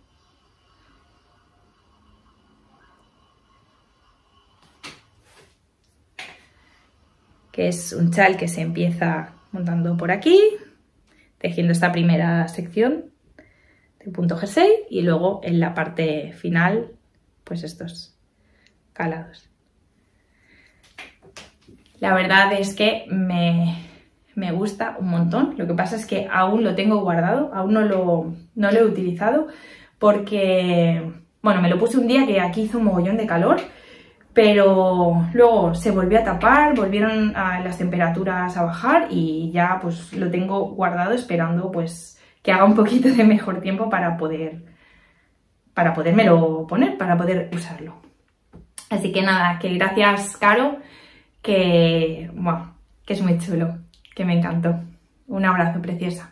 Que es un chal que se empieza montando por aquí, tejiendo esta primera sección del punto jersey, y luego en la parte final, pues estos calados. La verdad es que me... me gusta un montón. Lo que pasa es que aún lo tengo guardado, aún no lo, no lo he utilizado, porque, bueno, me lo puse un día que aquí hizo un mogollón de calor, pero luego se volvió a tapar, volvieron a las temperaturas a bajar y ya pues lo tengo guardado esperando pues que haga un poquito de mejor tiempo para poder, para podérmelo poner, para poder usarlo. Así que nada, que gracias, Caro, que, bueno, que es muy chulo, que me encantó. Un abrazo, preciosa.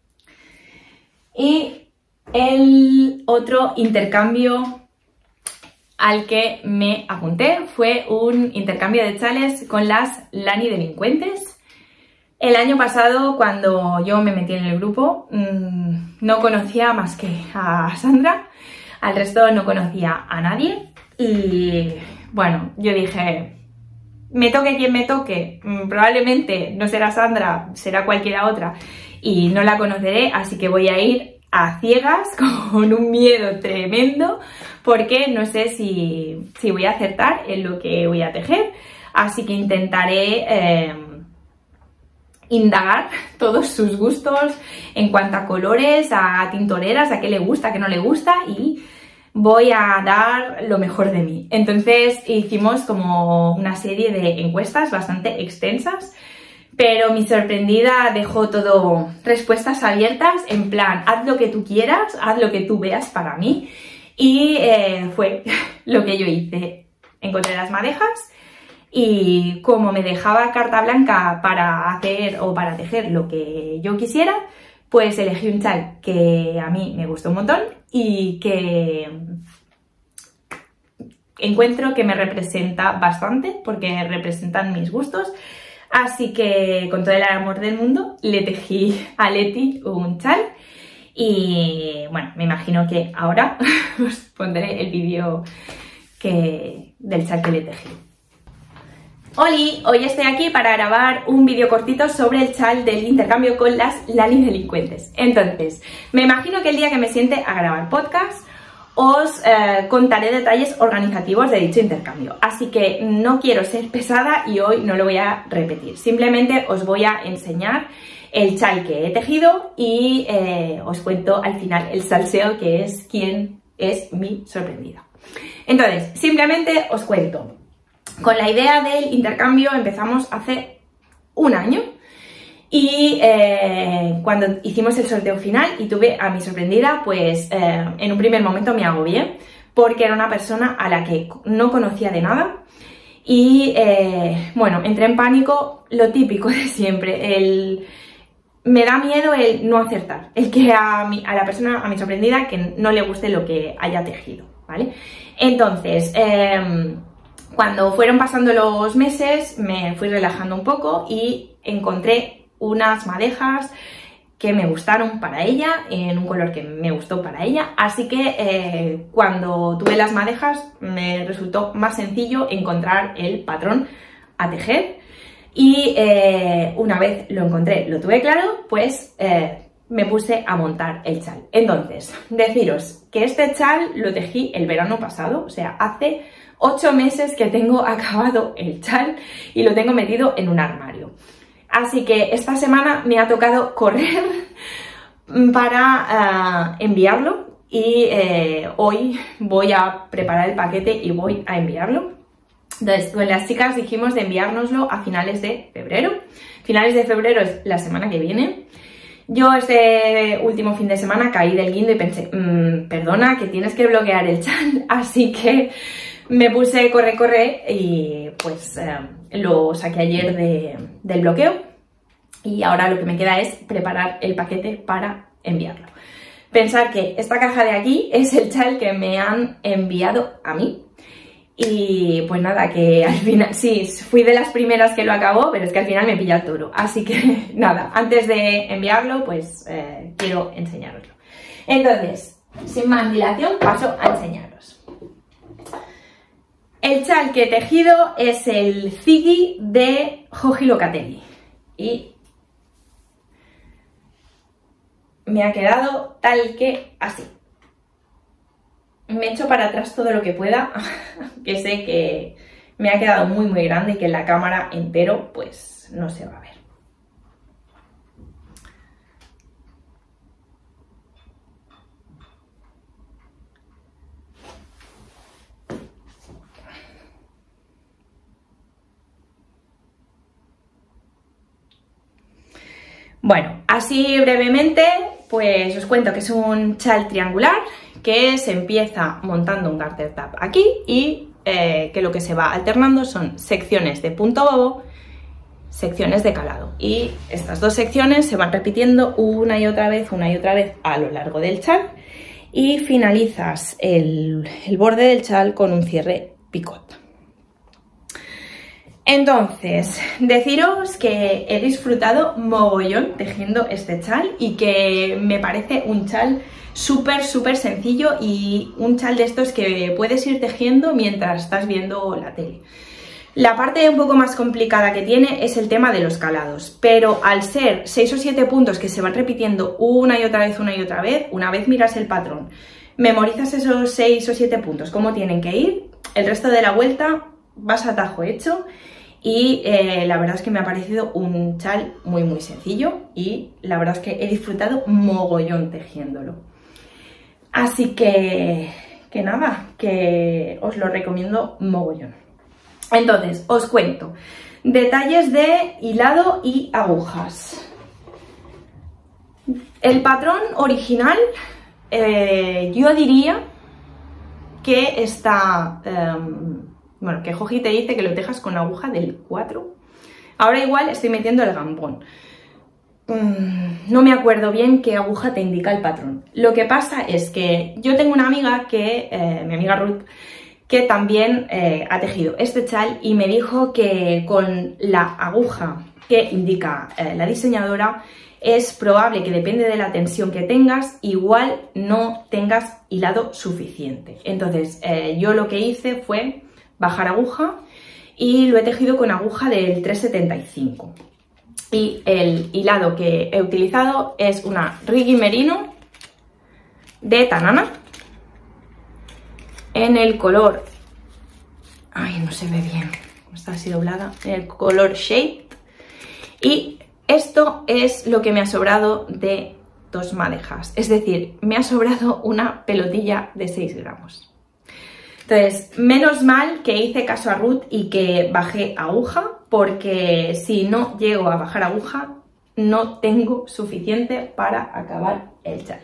Y el otro intercambio al que me apunté fue un intercambio de chales con las Lani Delincuentes. El año pasado, cuando yo me metí en el grupo, mmm, no conocía más que a Sandra, al resto no conocía a nadie. Y bueno, yo dije, me toque quien me toque, probablemente no será Sandra, será cualquiera otra y no la conoceré, así que voy a ir a ciegas con un miedo tremendo porque no sé si, si voy a acertar en lo que voy a tejer, así que intentaré eh, indagar todos sus gustos en cuanto a colores, a tintoreras, a qué le gusta, a qué no le gusta, y voy a dar lo mejor de mí. Entonces hicimos como una serie de encuestas bastante extensas, pero mi sorprendida dejó todo respuestas abiertas, en plan, haz lo que tú quieras, haz lo que tú veas para mí, y eh, fue lo que yo hice. Encontré las madejas y como me dejaba carta blanca para hacer o para tejer lo que yo quisiera, pues elegí un chal que a mí me gustó un montón y que encuentro que me representa bastante porque representan mis gustos. Así que con todo el amor del mundo le tejí a Leti un chal y bueno, me imagino que ahora os pondré el vídeo que, del chal que le tejí. Oli, hoy estoy aquí para grabar un vídeo cortito sobre el chal del intercambio con las Lali delincuentes. Entonces, me imagino que el día que me siente a grabar podcast os eh, contaré detalles organizativos de dicho intercambio. Así que no quiero ser pesada y hoy no lo voy a repetir. Simplemente os voy a enseñar el chal que he tejido y eh, os cuento al final el salseo, que es quién es mi sorprendida. Entonces, simplemente os cuento. Con la idea del intercambio empezamos hace un año y eh, cuando hicimos el sorteo final y tuve a mi sorprendida, pues eh, en un primer momento me agobié porque era una persona a la que no conocía de nada y eh, bueno, entré en pánico, lo típico de siempre, el... me da miedo el no acertar, el que a, mi, a la persona, a mi sorprendida, que no le guste lo que haya tejido, ¿vale? Entonces, eh, cuando fueron pasando los meses me fui relajando un poco y encontré unas madejas que me gustaron para ella, en un color que me gustó para ella, así que eh, cuando tuve las madejas me resultó más sencillo encontrar el patrón a tejer y eh, una vez lo encontré, lo tuve claro, pues eh, me puse a montar el chal. Entonces, deciros que este chal lo tejí el verano pasado, o sea, hace ocho meses que tengo acabado el chal y lo tengo metido en un armario. Así que esta semana me ha tocado correr para uh, enviarlo y eh, hoy voy a preparar el paquete y voy a enviarlo. Entonces, con las chicas dijimos de enviárnoslo a finales de febrero. Finales de febrero es la semana que viene. Yo este último fin de semana caí del guindo y pensé, mmm, perdona, que tienes que bloquear el chal, así que me puse corre, corre y pues eh, lo saqué ayer de, del bloqueo y ahora lo que me queda es preparar el paquete para enviarlo. Pensar que esta caja de aquí es el chal que me han enviado a mí y pues nada, que al final, sí, fui de las primeras que lo acabó, pero es que al final me pilla el toro. Así que nada, antes de enviarlo pues eh, quiero enseñaroslo. Entonces, sin más dilación, paso a enseñaros. El chal que he tejido es el Ziggy de Joji Locatelli y me ha quedado tal que así. Me echo para atrás todo lo que pueda, que sé que me ha quedado muy muy grande y que en la cámara entero pues no se va a ver. Bueno, así brevemente, pues os cuento que es un chal triangular que se empieza montando un garter tab aquí y eh, que lo que se va alternando son secciones de punto bobo, secciones de calado. Y estas dos secciones se van repitiendo una y otra vez, una y otra vez a lo largo del chal y finalizas el, el borde del chal con un cierre picot. Entonces, deciros que he disfrutado mogollón tejiendo este chal y que me parece un chal súper, súper sencillo y un chal de estos que puedes ir tejiendo mientras estás viendo la tele. La parte un poco más complicada que tiene es el tema de los calados, pero al ser seis o siete puntos que se van repitiendo una y otra vez, una y otra vez, una vez miras el patrón, memorizas esos seis o siete puntos, cómo tienen que ir, el resto de la vuelta vas a tajo hecho. y eh, la verdad es que me ha parecido un chal muy muy sencillo y la verdad es que he disfrutado mogollón tejiéndolo. Así que, que nada, que os lo recomiendo mogollón. Entonces, os cuento detalles de hilado y agujas. El patrón original, eh, yo diría que está, eh, bueno, que Joji te dice que lo tejas con aguja del cuatro. Ahora igual estoy metiendo el gambón. Mm, no me acuerdo bien qué aguja te indica el patrón. Lo que pasa es que yo tengo una amiga que, eh, mi amiga Ruth, que también eh, ha tejido este chal y me dijo que con la aguja que indica eh, la diseñadora es probable que, depende de la tensión que tengas, igual no tengas hilado suficiente. Entonces eh, yo lo que hice fue bajar aguja y lo he tejido con aguja del tres setenta y cinco. Y el hilado que he utilizado es una Riggy Merino de Tanana en el color, ay, no se ve bien, está así doblada, en el color Shade. Y esto es lo que me ha sobrado de dos madejas, es decir, me ha sobrado una pelotilla de seis gramos. Entonces, menos mal que hice caso a Ruth y que bajé aguja, porque si no llego a bajar aguja, no tengo suficiente para acabar el chal.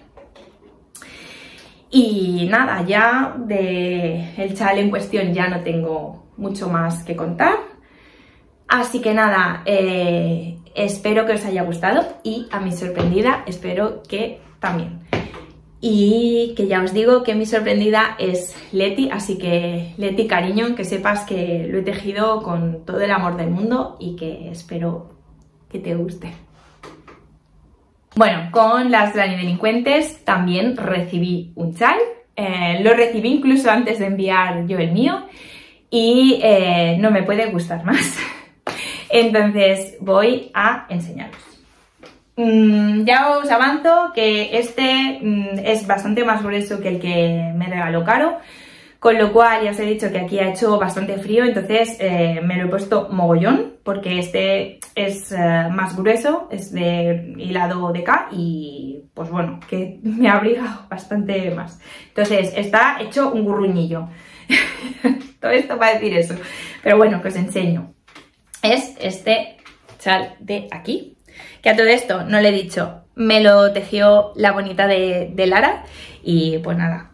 Y nada, ya del chal en cuestión ya no tengo mucho más que contar. Así que nada, eh, espero que os haya gustado y a mi sorprendida espero que también. Y que ya os digo que mi sorprendida es Leti, así que Leti, cariño, que sepas que lo he tejido con todo el amor del mundo y que espero que te guste. Bueno, con las Granny Delincuentes también recibí un chal, eh, lo recibí incluso antes de enviar yo el mío y eh, no me puede gustar más. Entonces voy a enseñaros. Mm, ya os avanzo que este mm, es bastante más grueso que el que me regaló Caro, con lo cual ya os he dicho que aquí ha hecho bastante frío, entonces eh, me lo he puesto mogollón, porque este es eh, más grueso, es de hilado de K y pues bueno, que me ha abrigado bastante más. Entonces está hecho un gurruñillo. Todo esto para decir eso, pero bueno, que os enseño. Es este chal de aquí, que a todo esto no le he dicho, me lo tejió la bonita de, de Lara y pues nada,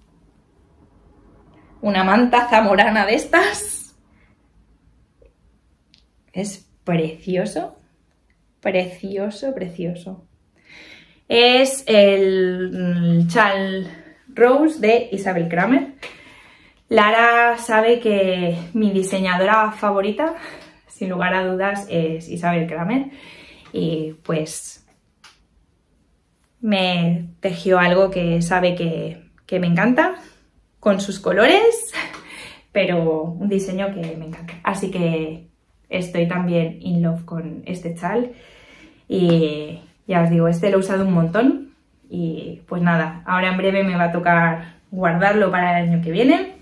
una manta zamorana de estas, es precioso, precioso, precioso. Es el chal Rose de Isabel Kramer. Lara sabe que mi diseñadora favorita, sin lugar a dudas, es Isabel Kramer y pues me tejió algo que sabe que, que me encanta, con sus colores, pero un diseño que me encanta. Así que estoy también in love con este chal y ya os digo, este lo he usado un montón y pues nada, ahora en breve me va a tocar guardarlo para el año que viene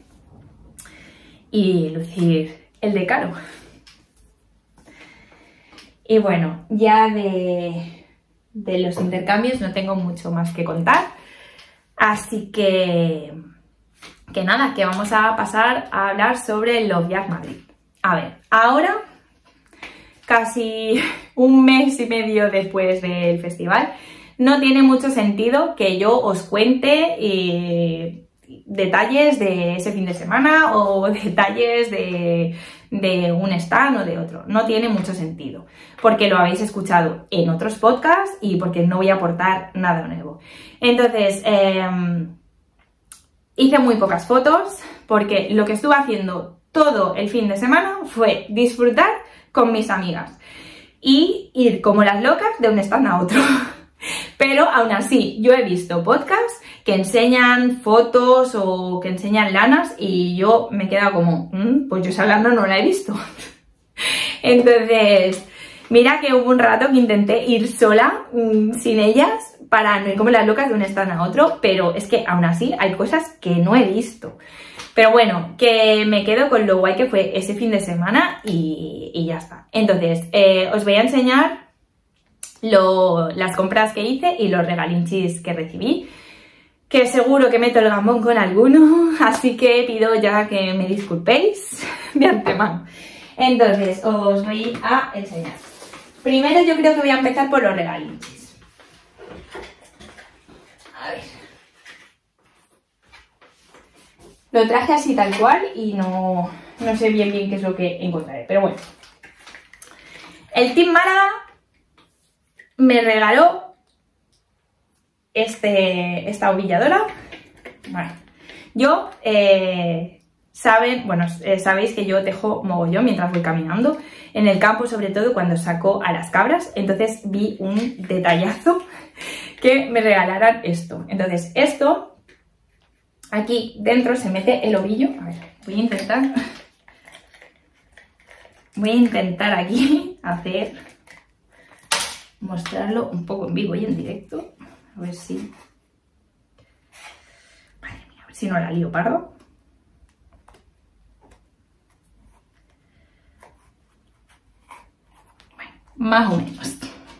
y lucir el de Caro. Y bueno, ya de, de los intercambios no tengo mucho más que contar, así que, que nada, que vamos a pasar a hablar sobre Love Yard Madrid. A ver, ahora, casi un mes y medio después del festival, no tiene mucho sentido que yo os cuente eh, detalles de ese fin de semana o detalles de, de un stand o de otro. No tiene mucho sentido, porque lo habéis escuchado en otros podcasts y porque no voy a aportar nada nuevo. Entonces, eh, hice muy pocas fotos porque lo que estuve haciendo todo el fin de semana fue disfrutar con mis amigas y ir como las locas de un stand a otro. Pero aún así, yo he visto podcasts que enseñan fotos o que enseñan lanas y yo me he quedado como, mmm, pues yo esa lana no la he visto. Entonces, mira que hubo un rato que intenté ir sola, mmm, sin ellas, para no ir como las locas de un stand a otro, pero es que aún así hay cosas que no he visto. Pero bueno, que me quedo con lo guay que fue ese fin de semana y, y ya está. Entonces, eh, os voy a enseñar lo, las compras que hice y los regalinchis que recibí, que seguro que meto el gambón con alguno, así que pido ya que me disculpéis de antemano. Entonces, os voy a enseñar. Primero yo creo que voy a empezar por los regalinchis. A ver. Lo traje así tal cual y no, no sé bien bien qué es lo que encontraré, pero bueno. El Team Málaga me regaló este, esta ovilladora. Bueno, yo, eh, saben, bueno, eh, sabéis que yo tejo mogollón mientras voy caminando, en el campo sobre todo cuando saco a las cabras, entonces vi un detallazo que me regalaran esto. Entonces esto... Aquí dentro se mete el ovillo. A ver, voy a intentar. Voy a intentar aquí hacer. Mostrarlo un poco en vivo y en directo. A ver si. Madre mía, a ver si no la lío pardo. Bueno, más o menos.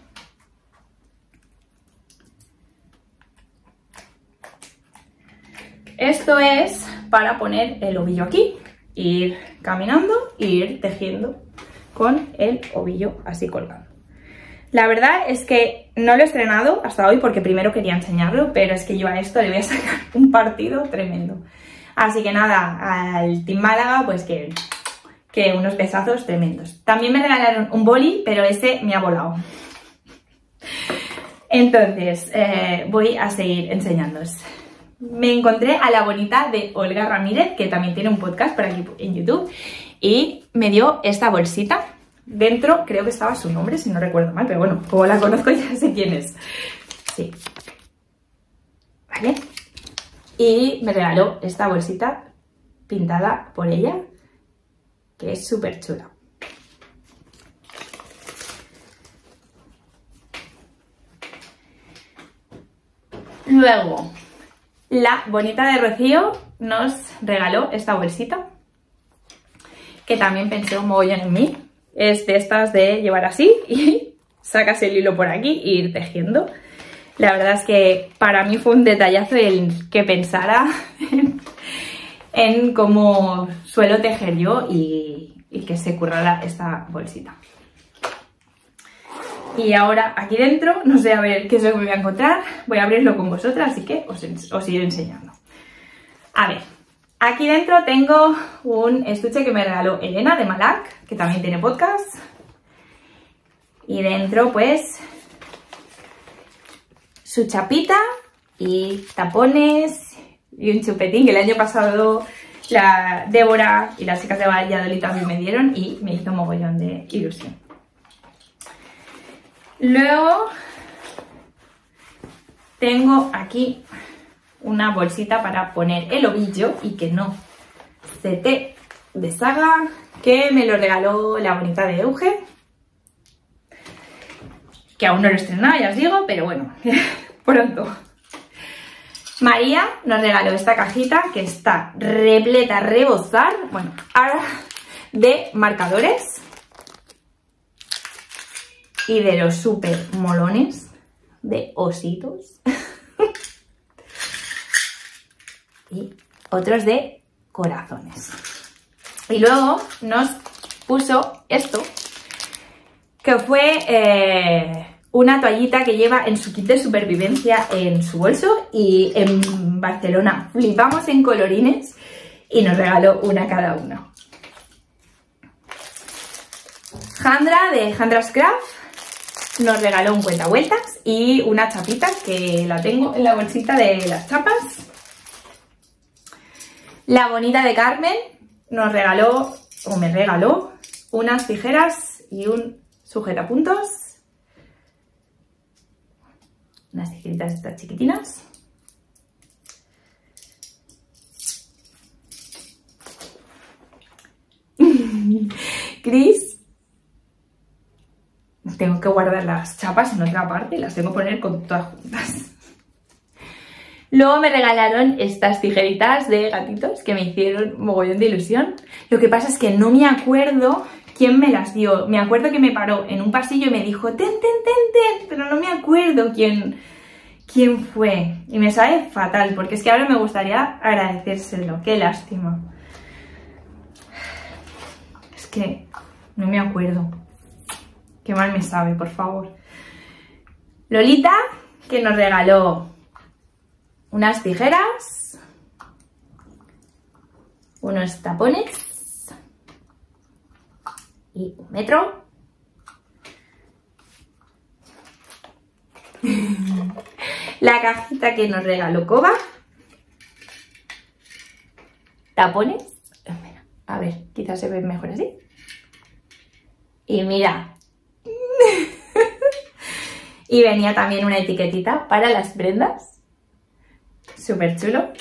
Esto es para poner el ovillo aquí, ir caminando e ir tejiendo con el ovillo así colgando. La verdad es que no lo he estrenado hasta hoy porque primero quería enseñarlo, pero es que yo a esto le voy a sacar un partido tremendo. Así que nada, al Team Málaga pues que, que unos besazos tremendos. También me regalaron un boli, pero ese me ha volado. Entonces, eh, voy a seguir enseñándoos. Me encontré a la bonita de Olga Ramírez, que también tiene un podcast por aquí en YouTube, y me dio esta bolsita. Dentro creo que estaba su nombre, si no recuerdo mal, pero bueno, como la conozco ya sé quién es. Sí. ¿Vale? Y me regaló esta bolsita pintada por ella, que es súper chula. Luego... la bonita de Rocío nos regaló esta bolsita, que también pensé un mogollón en mí. Es de estas de llevar así y sacas el hilo por aquí e ir tejiendo. La verdad es que para mí fue un detallazo el que pensara en, en cómo suelo tejer yo y, y que se currara esta bolsita. Y ahora aquí dentro, no sé a ver qué es lo que me voy a encontrar, voy a abrirlo con vosotras, así que os, os iré enseñando. A ver, aquí dentro tengo un estuche que me regaló Elena de Malac, que también tiene podcast. Y dentro pues su chapita y tapones y un chupetín que el año pasado la Débora y las chicas de Valladolid también me dieron y me hizo mogollón de ilusión. Luego tengo aquí una bolsita para poner el ovillo y que no se te deshaga, que me lo regaló la bonita de Euge, que aún no lo he estrenado, ya os digo, pero bueno, pronto. María nos regaló esta cajita que está repleta, a rebosar, bueno, ahora de marcadores. Y de los súper molones de ositos. Y otros de corazones. Y luego nos puso esto, que fue eh, una toallita que lleva en su kit de supervivencia en su bolso. Y en Barcelona flipamos en colorines y nos regaló una cada uno. Jandra de Jandra's Craft nos regaló un cuentavueltas y una chapita que la tengo en la bolsita de las chapas. La bonita de Carmen nos regaló, o me regaló, unas tijeras y un sujetapuntos. Unas tijeritas estas chiquitinas. Cris tengo que guardar las chapas en otra parte y las tengo que poner con todas juntas. Luego me regalaron estas tijeritas de gatitos que me hicieron mogollón de ilusión. Lo que pasa es que no me acuerdo quién me las dio. Me acuerdo que me paró en un pasillo y me dijo ten, ten, ten, ten, pero no me acuerdo quién, quién fue. Y me sabe fatal, porque es que ahora me gustaría agradecérselo. Qué lástima. Es que no me acuerdo. Qué mal me sabe, por favor. Lolita, que nos regaló unas tijeras, unos tapones y un metro. La cajita que nos regaló Coba. Tapones. A ver, quizás se ve mejor así. Y mira. Y venía también una etiquetita para las prendas. Súper chulo.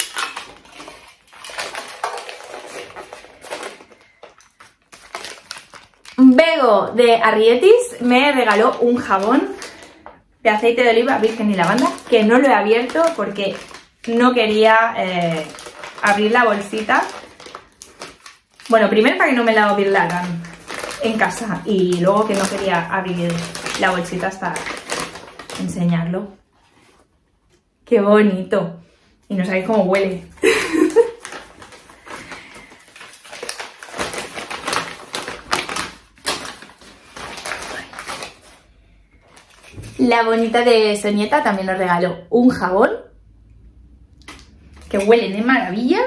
Bego de Arrietis me regaló un jabón de aceite de oliva virgen y lavanda, que no lo he abierto porque no quería eh, abrir la bolsita. Bueno, primero para que no me la virlaran en casa y luego que no quería abrir la bolsita hasta enseñarlo. ¡Qué bonito! Y no sabéis cómo huele. La bonita de Sonieta también nos regaló un jabón que huele de maravilla.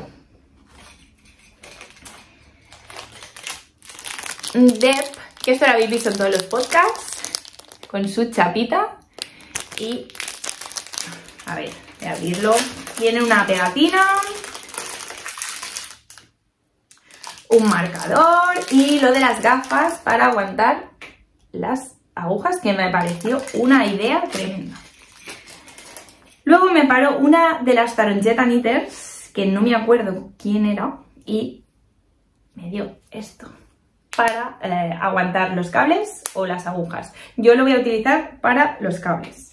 Dep, que esto lo habéis visto en todos los podcasts, con su chapita. Y a ver, voy a abrirlo. Tiene una pegatina, un marcador y lo de las gafas para aguantar las agujas, que me pareció una idea tremenda. Luego me paró una de las Tarongeta Knitters, que no me acuerdo quién era, y me dio esto para eh, aguantar los cables o las agujas. Yo lo voy a utilizar para los cables.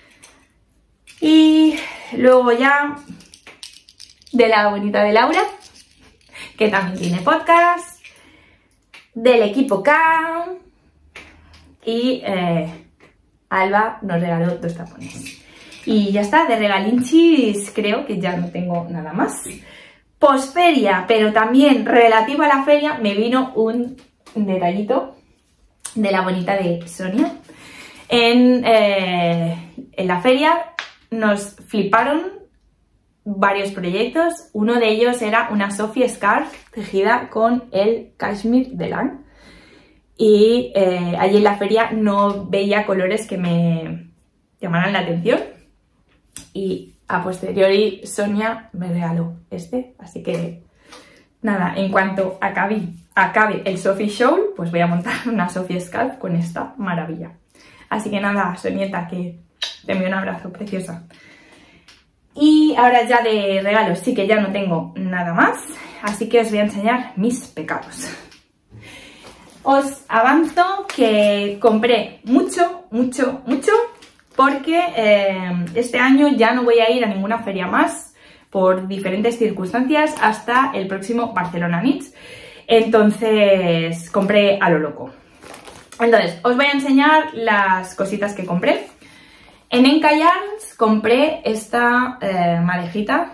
Y luego ya de la bonita de Laura, que también tiene podcast, del equipo K, y eh, Alba nos regaló dos tapones. Y ya está, de regalinchis creo que ya no tengo nada más. Posferia, pero también relativo a la feria, me vino un detallito de la bonita de Sonia. En, eh, en la feria nos fliparon varios proyectos. Uno de ellos era una Sophie Scarf tejida con el cashmere de Lang. Y eh, allí en la feria no veía colores que me llamaran la atención. Y a posteriori Sonia me regaló este. Así que nada, en cuanto acabe, acabe el Sophie Show, pues voy a montar una Sophie Scarf con esta maravilla. Así que nada, Sonieta, que te envío un abrazo, preciosa. Y ahora ya de regalos sí que ya no tengo nada más. Así que os voy a enseñar mis pecados. Os avanzo que compré mucho, mucho, mucho, porque eh, este año ya no voy a ir a ninguna feria más por diferentes circunstancias hasta el próximo Barcelona Knits. Entonces compré a lo loco. Entonces os voy a enseñar las cositas que compré. En Enka Yarns compré esta eh, malejita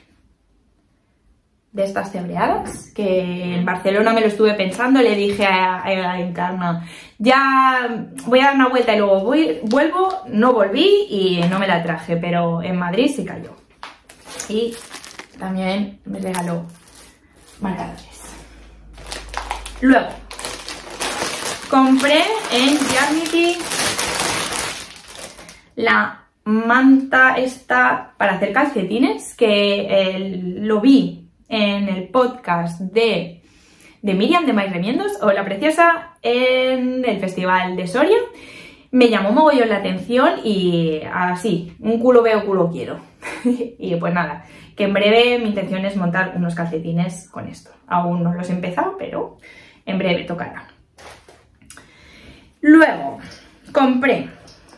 de estas cebreadas, que en Barcelona me lo estuve pensando, le dije a, a Encarna, ya voy a dar una vuelta y luego voy, vuelvo, no volví y no me la traje, pero en Madrid sí cayó. Y también me regaló marcadores. Luego, compré en Yarnity la manta esta para hacer calcetines, que eh, lo vi en el podcast de, de Miriam de Maíz Remiendos, o la preciosa, en el festival de Soria. Me llamó mogollón la atención y así, un culo veo, culo quiero. Y pues nada, que en breve mi intención es montar unos calcetines con esto. Aún no los he empezado, pero en breve tocará. Luego compré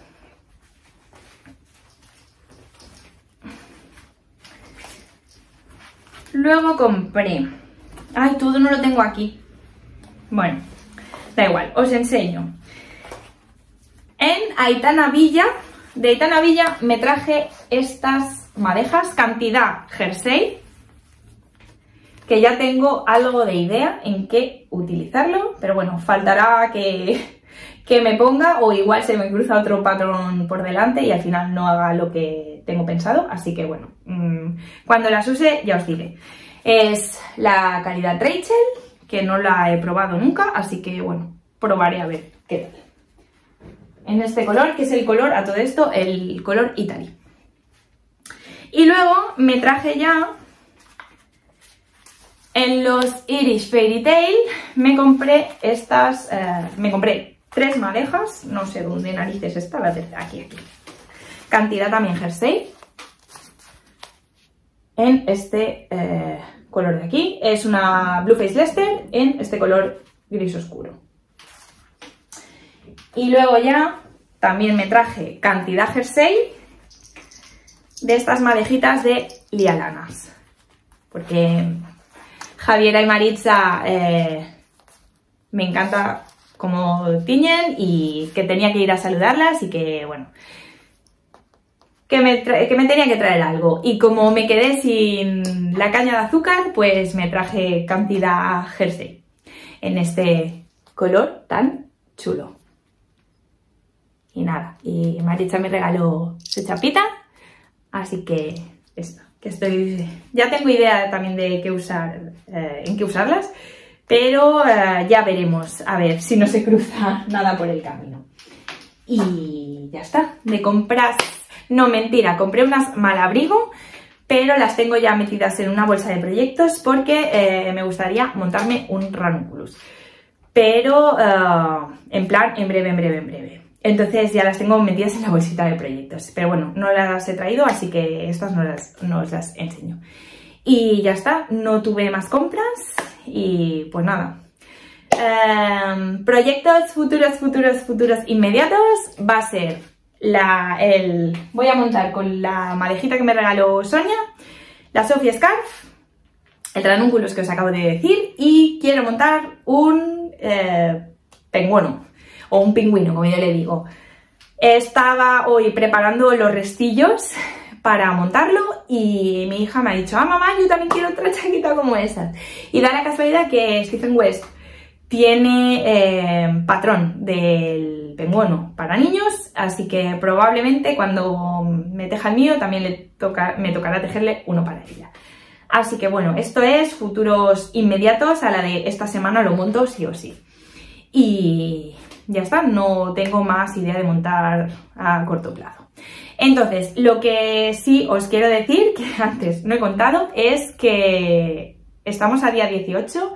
Luego compré... Ay, todo no lo tengo aquí. Bueno, da igual, os enseño. En Aitana Villa, de Aitana Villa me traje estas madejas, cantidad jersey, que ya tengo algo de idea en qué utilizarlo, pero bueno, faltará que, que me ponga, o igual se me cruza otro patrón por delante y al final no haga lo que tengo pensado, así que bueno, mmm, cuando las use ya os diré. Es la calidad Rachel, que no la he probado nunca, así que bueno, probaré a ver qué tal. En este color, que es el color, a todo esto, el color Italy. Y luego me traje ya, en los Irish Fairy Tale, me compré estas, eh, me compré tres madejas, no sé dónde narices está, la tercera, aquí, aquí. Cantidad también jersey, en este eh, color de aquí. Es una Blue Face Leicester en este color gris oscuro. Y luego ya también me traje cantidad jersey de estas madejitas de Lialanas, porque Javiera y Maritza eh, me encanta cómo tiñen y que tenía que ir a saludarlas y que bueno, que me, que me tenía que traer algo. Y como me quedé sin la caña de azúcar, pues me traje cantidad jersey en este color tan chulo. Y nada, y Maritza me regaló su chapita, así que esto, que estoy... Ya tengo idea también de qué usar, eh, en qué usarlas, pero eh, ya veremos, a ver si no se cruza nada por el camino. Y ya está, de compras... No, mentira, compré unas malabrigo, pero las tengo ya metidas en una bolsa de proyectos porque eh, me gustaría montarme un ranunculus. Pero uh, en plan, en breve, en breve, en breve. Entonces ya las tengo metidas en la bolsita de proyectos. Pero bueno, no las he traído, así que estas no, las, no os las enseño. Y ya está, no tuve más compras y pues nada. Um, proyectos futuros, futuros, futuros inmediatos va a ser... La, el, voy a montar con la madejita que me regaló Sonia, la Sophie Scarf, el ranúnculus que os acabo de decir, y quiero montar un eh, penguino, o un pingüino, como yo le digo. Estaba hoy preparando los restillos para montarlo y mi hija me ha dicho, ah mamá, yo también quiero otra chaqueta como esas. Y da la casualidad que Stephen West tiene eh, patrón del penguino para niños, así que probablemente cuando me teja el mío también le toca, me tocará tejerle uno para ella. Así que bueno, esto es futuros inmediatos, a la de esta semana lo monto sí o sí. Y ya está, no tengo más idea de montar a corto plazo. Entonces, lo que sí os quiero decir, que antes no he contado, es que estamos a día dieciocho,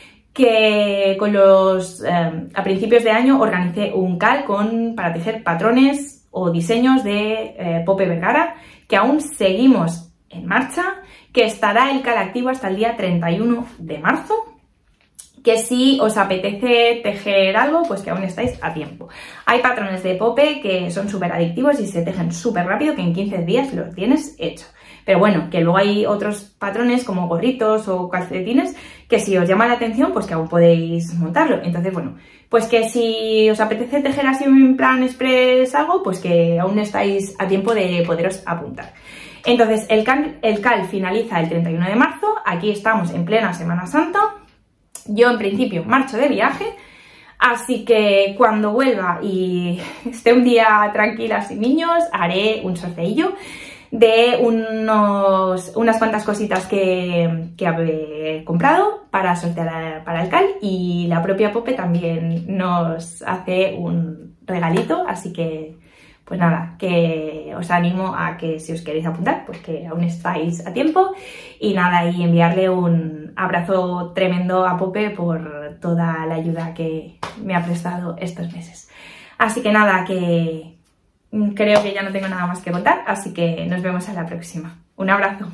que con los eh, a principios de año organicé un cal con, para tejer patrones o diseños de eh, Pope Vergara, que aún seguimos en marcha, que estará el cal activo hasta el día treinta y uno de marzo, que si os apetece tejer algo, pues que aún estáis a tiempo. Hay patrones de Pope que son súper adictivos y se tejen súper rápido, que en quince días lo tienes hecho. Pero bueno, que luego hay otros patrones como gorritos o calcetines que si os llama la atención, pues que aún podéis montarlo. Entonces, bueno, pues que si os apetece tejer así en plan express algo, pues que aún estáis a tiempo de poderos apuntar. Entonces, el cal, el cal finaliza el treinta y uno de marzo, aquí estamos en plena Semana Santa. Yo en principio marcho de viaje, así que cuando vuelva y esté un día tranquila sin niños, haré un sorteillo de unos, unas cuantas cositas que, que he comprado para sortear para el cal, y la propia Pope también nos hace un regalito, así que pues nada, que os animo a que si os queréis apuntar, pues que aún estáis a tiempo, y nada, y enviarle un abrazo tremendo a Pope por toda la ayuda que me ha prestado estos meses. Así que nada, que creo que ya no tengo nada más que contar, así que nos vemos a la próxima. Un abrazo.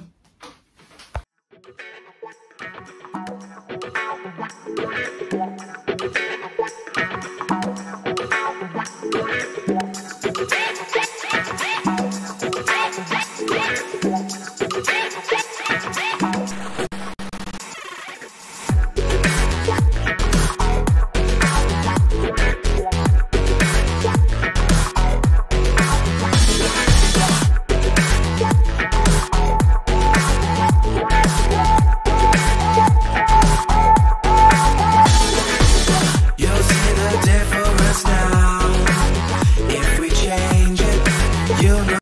You know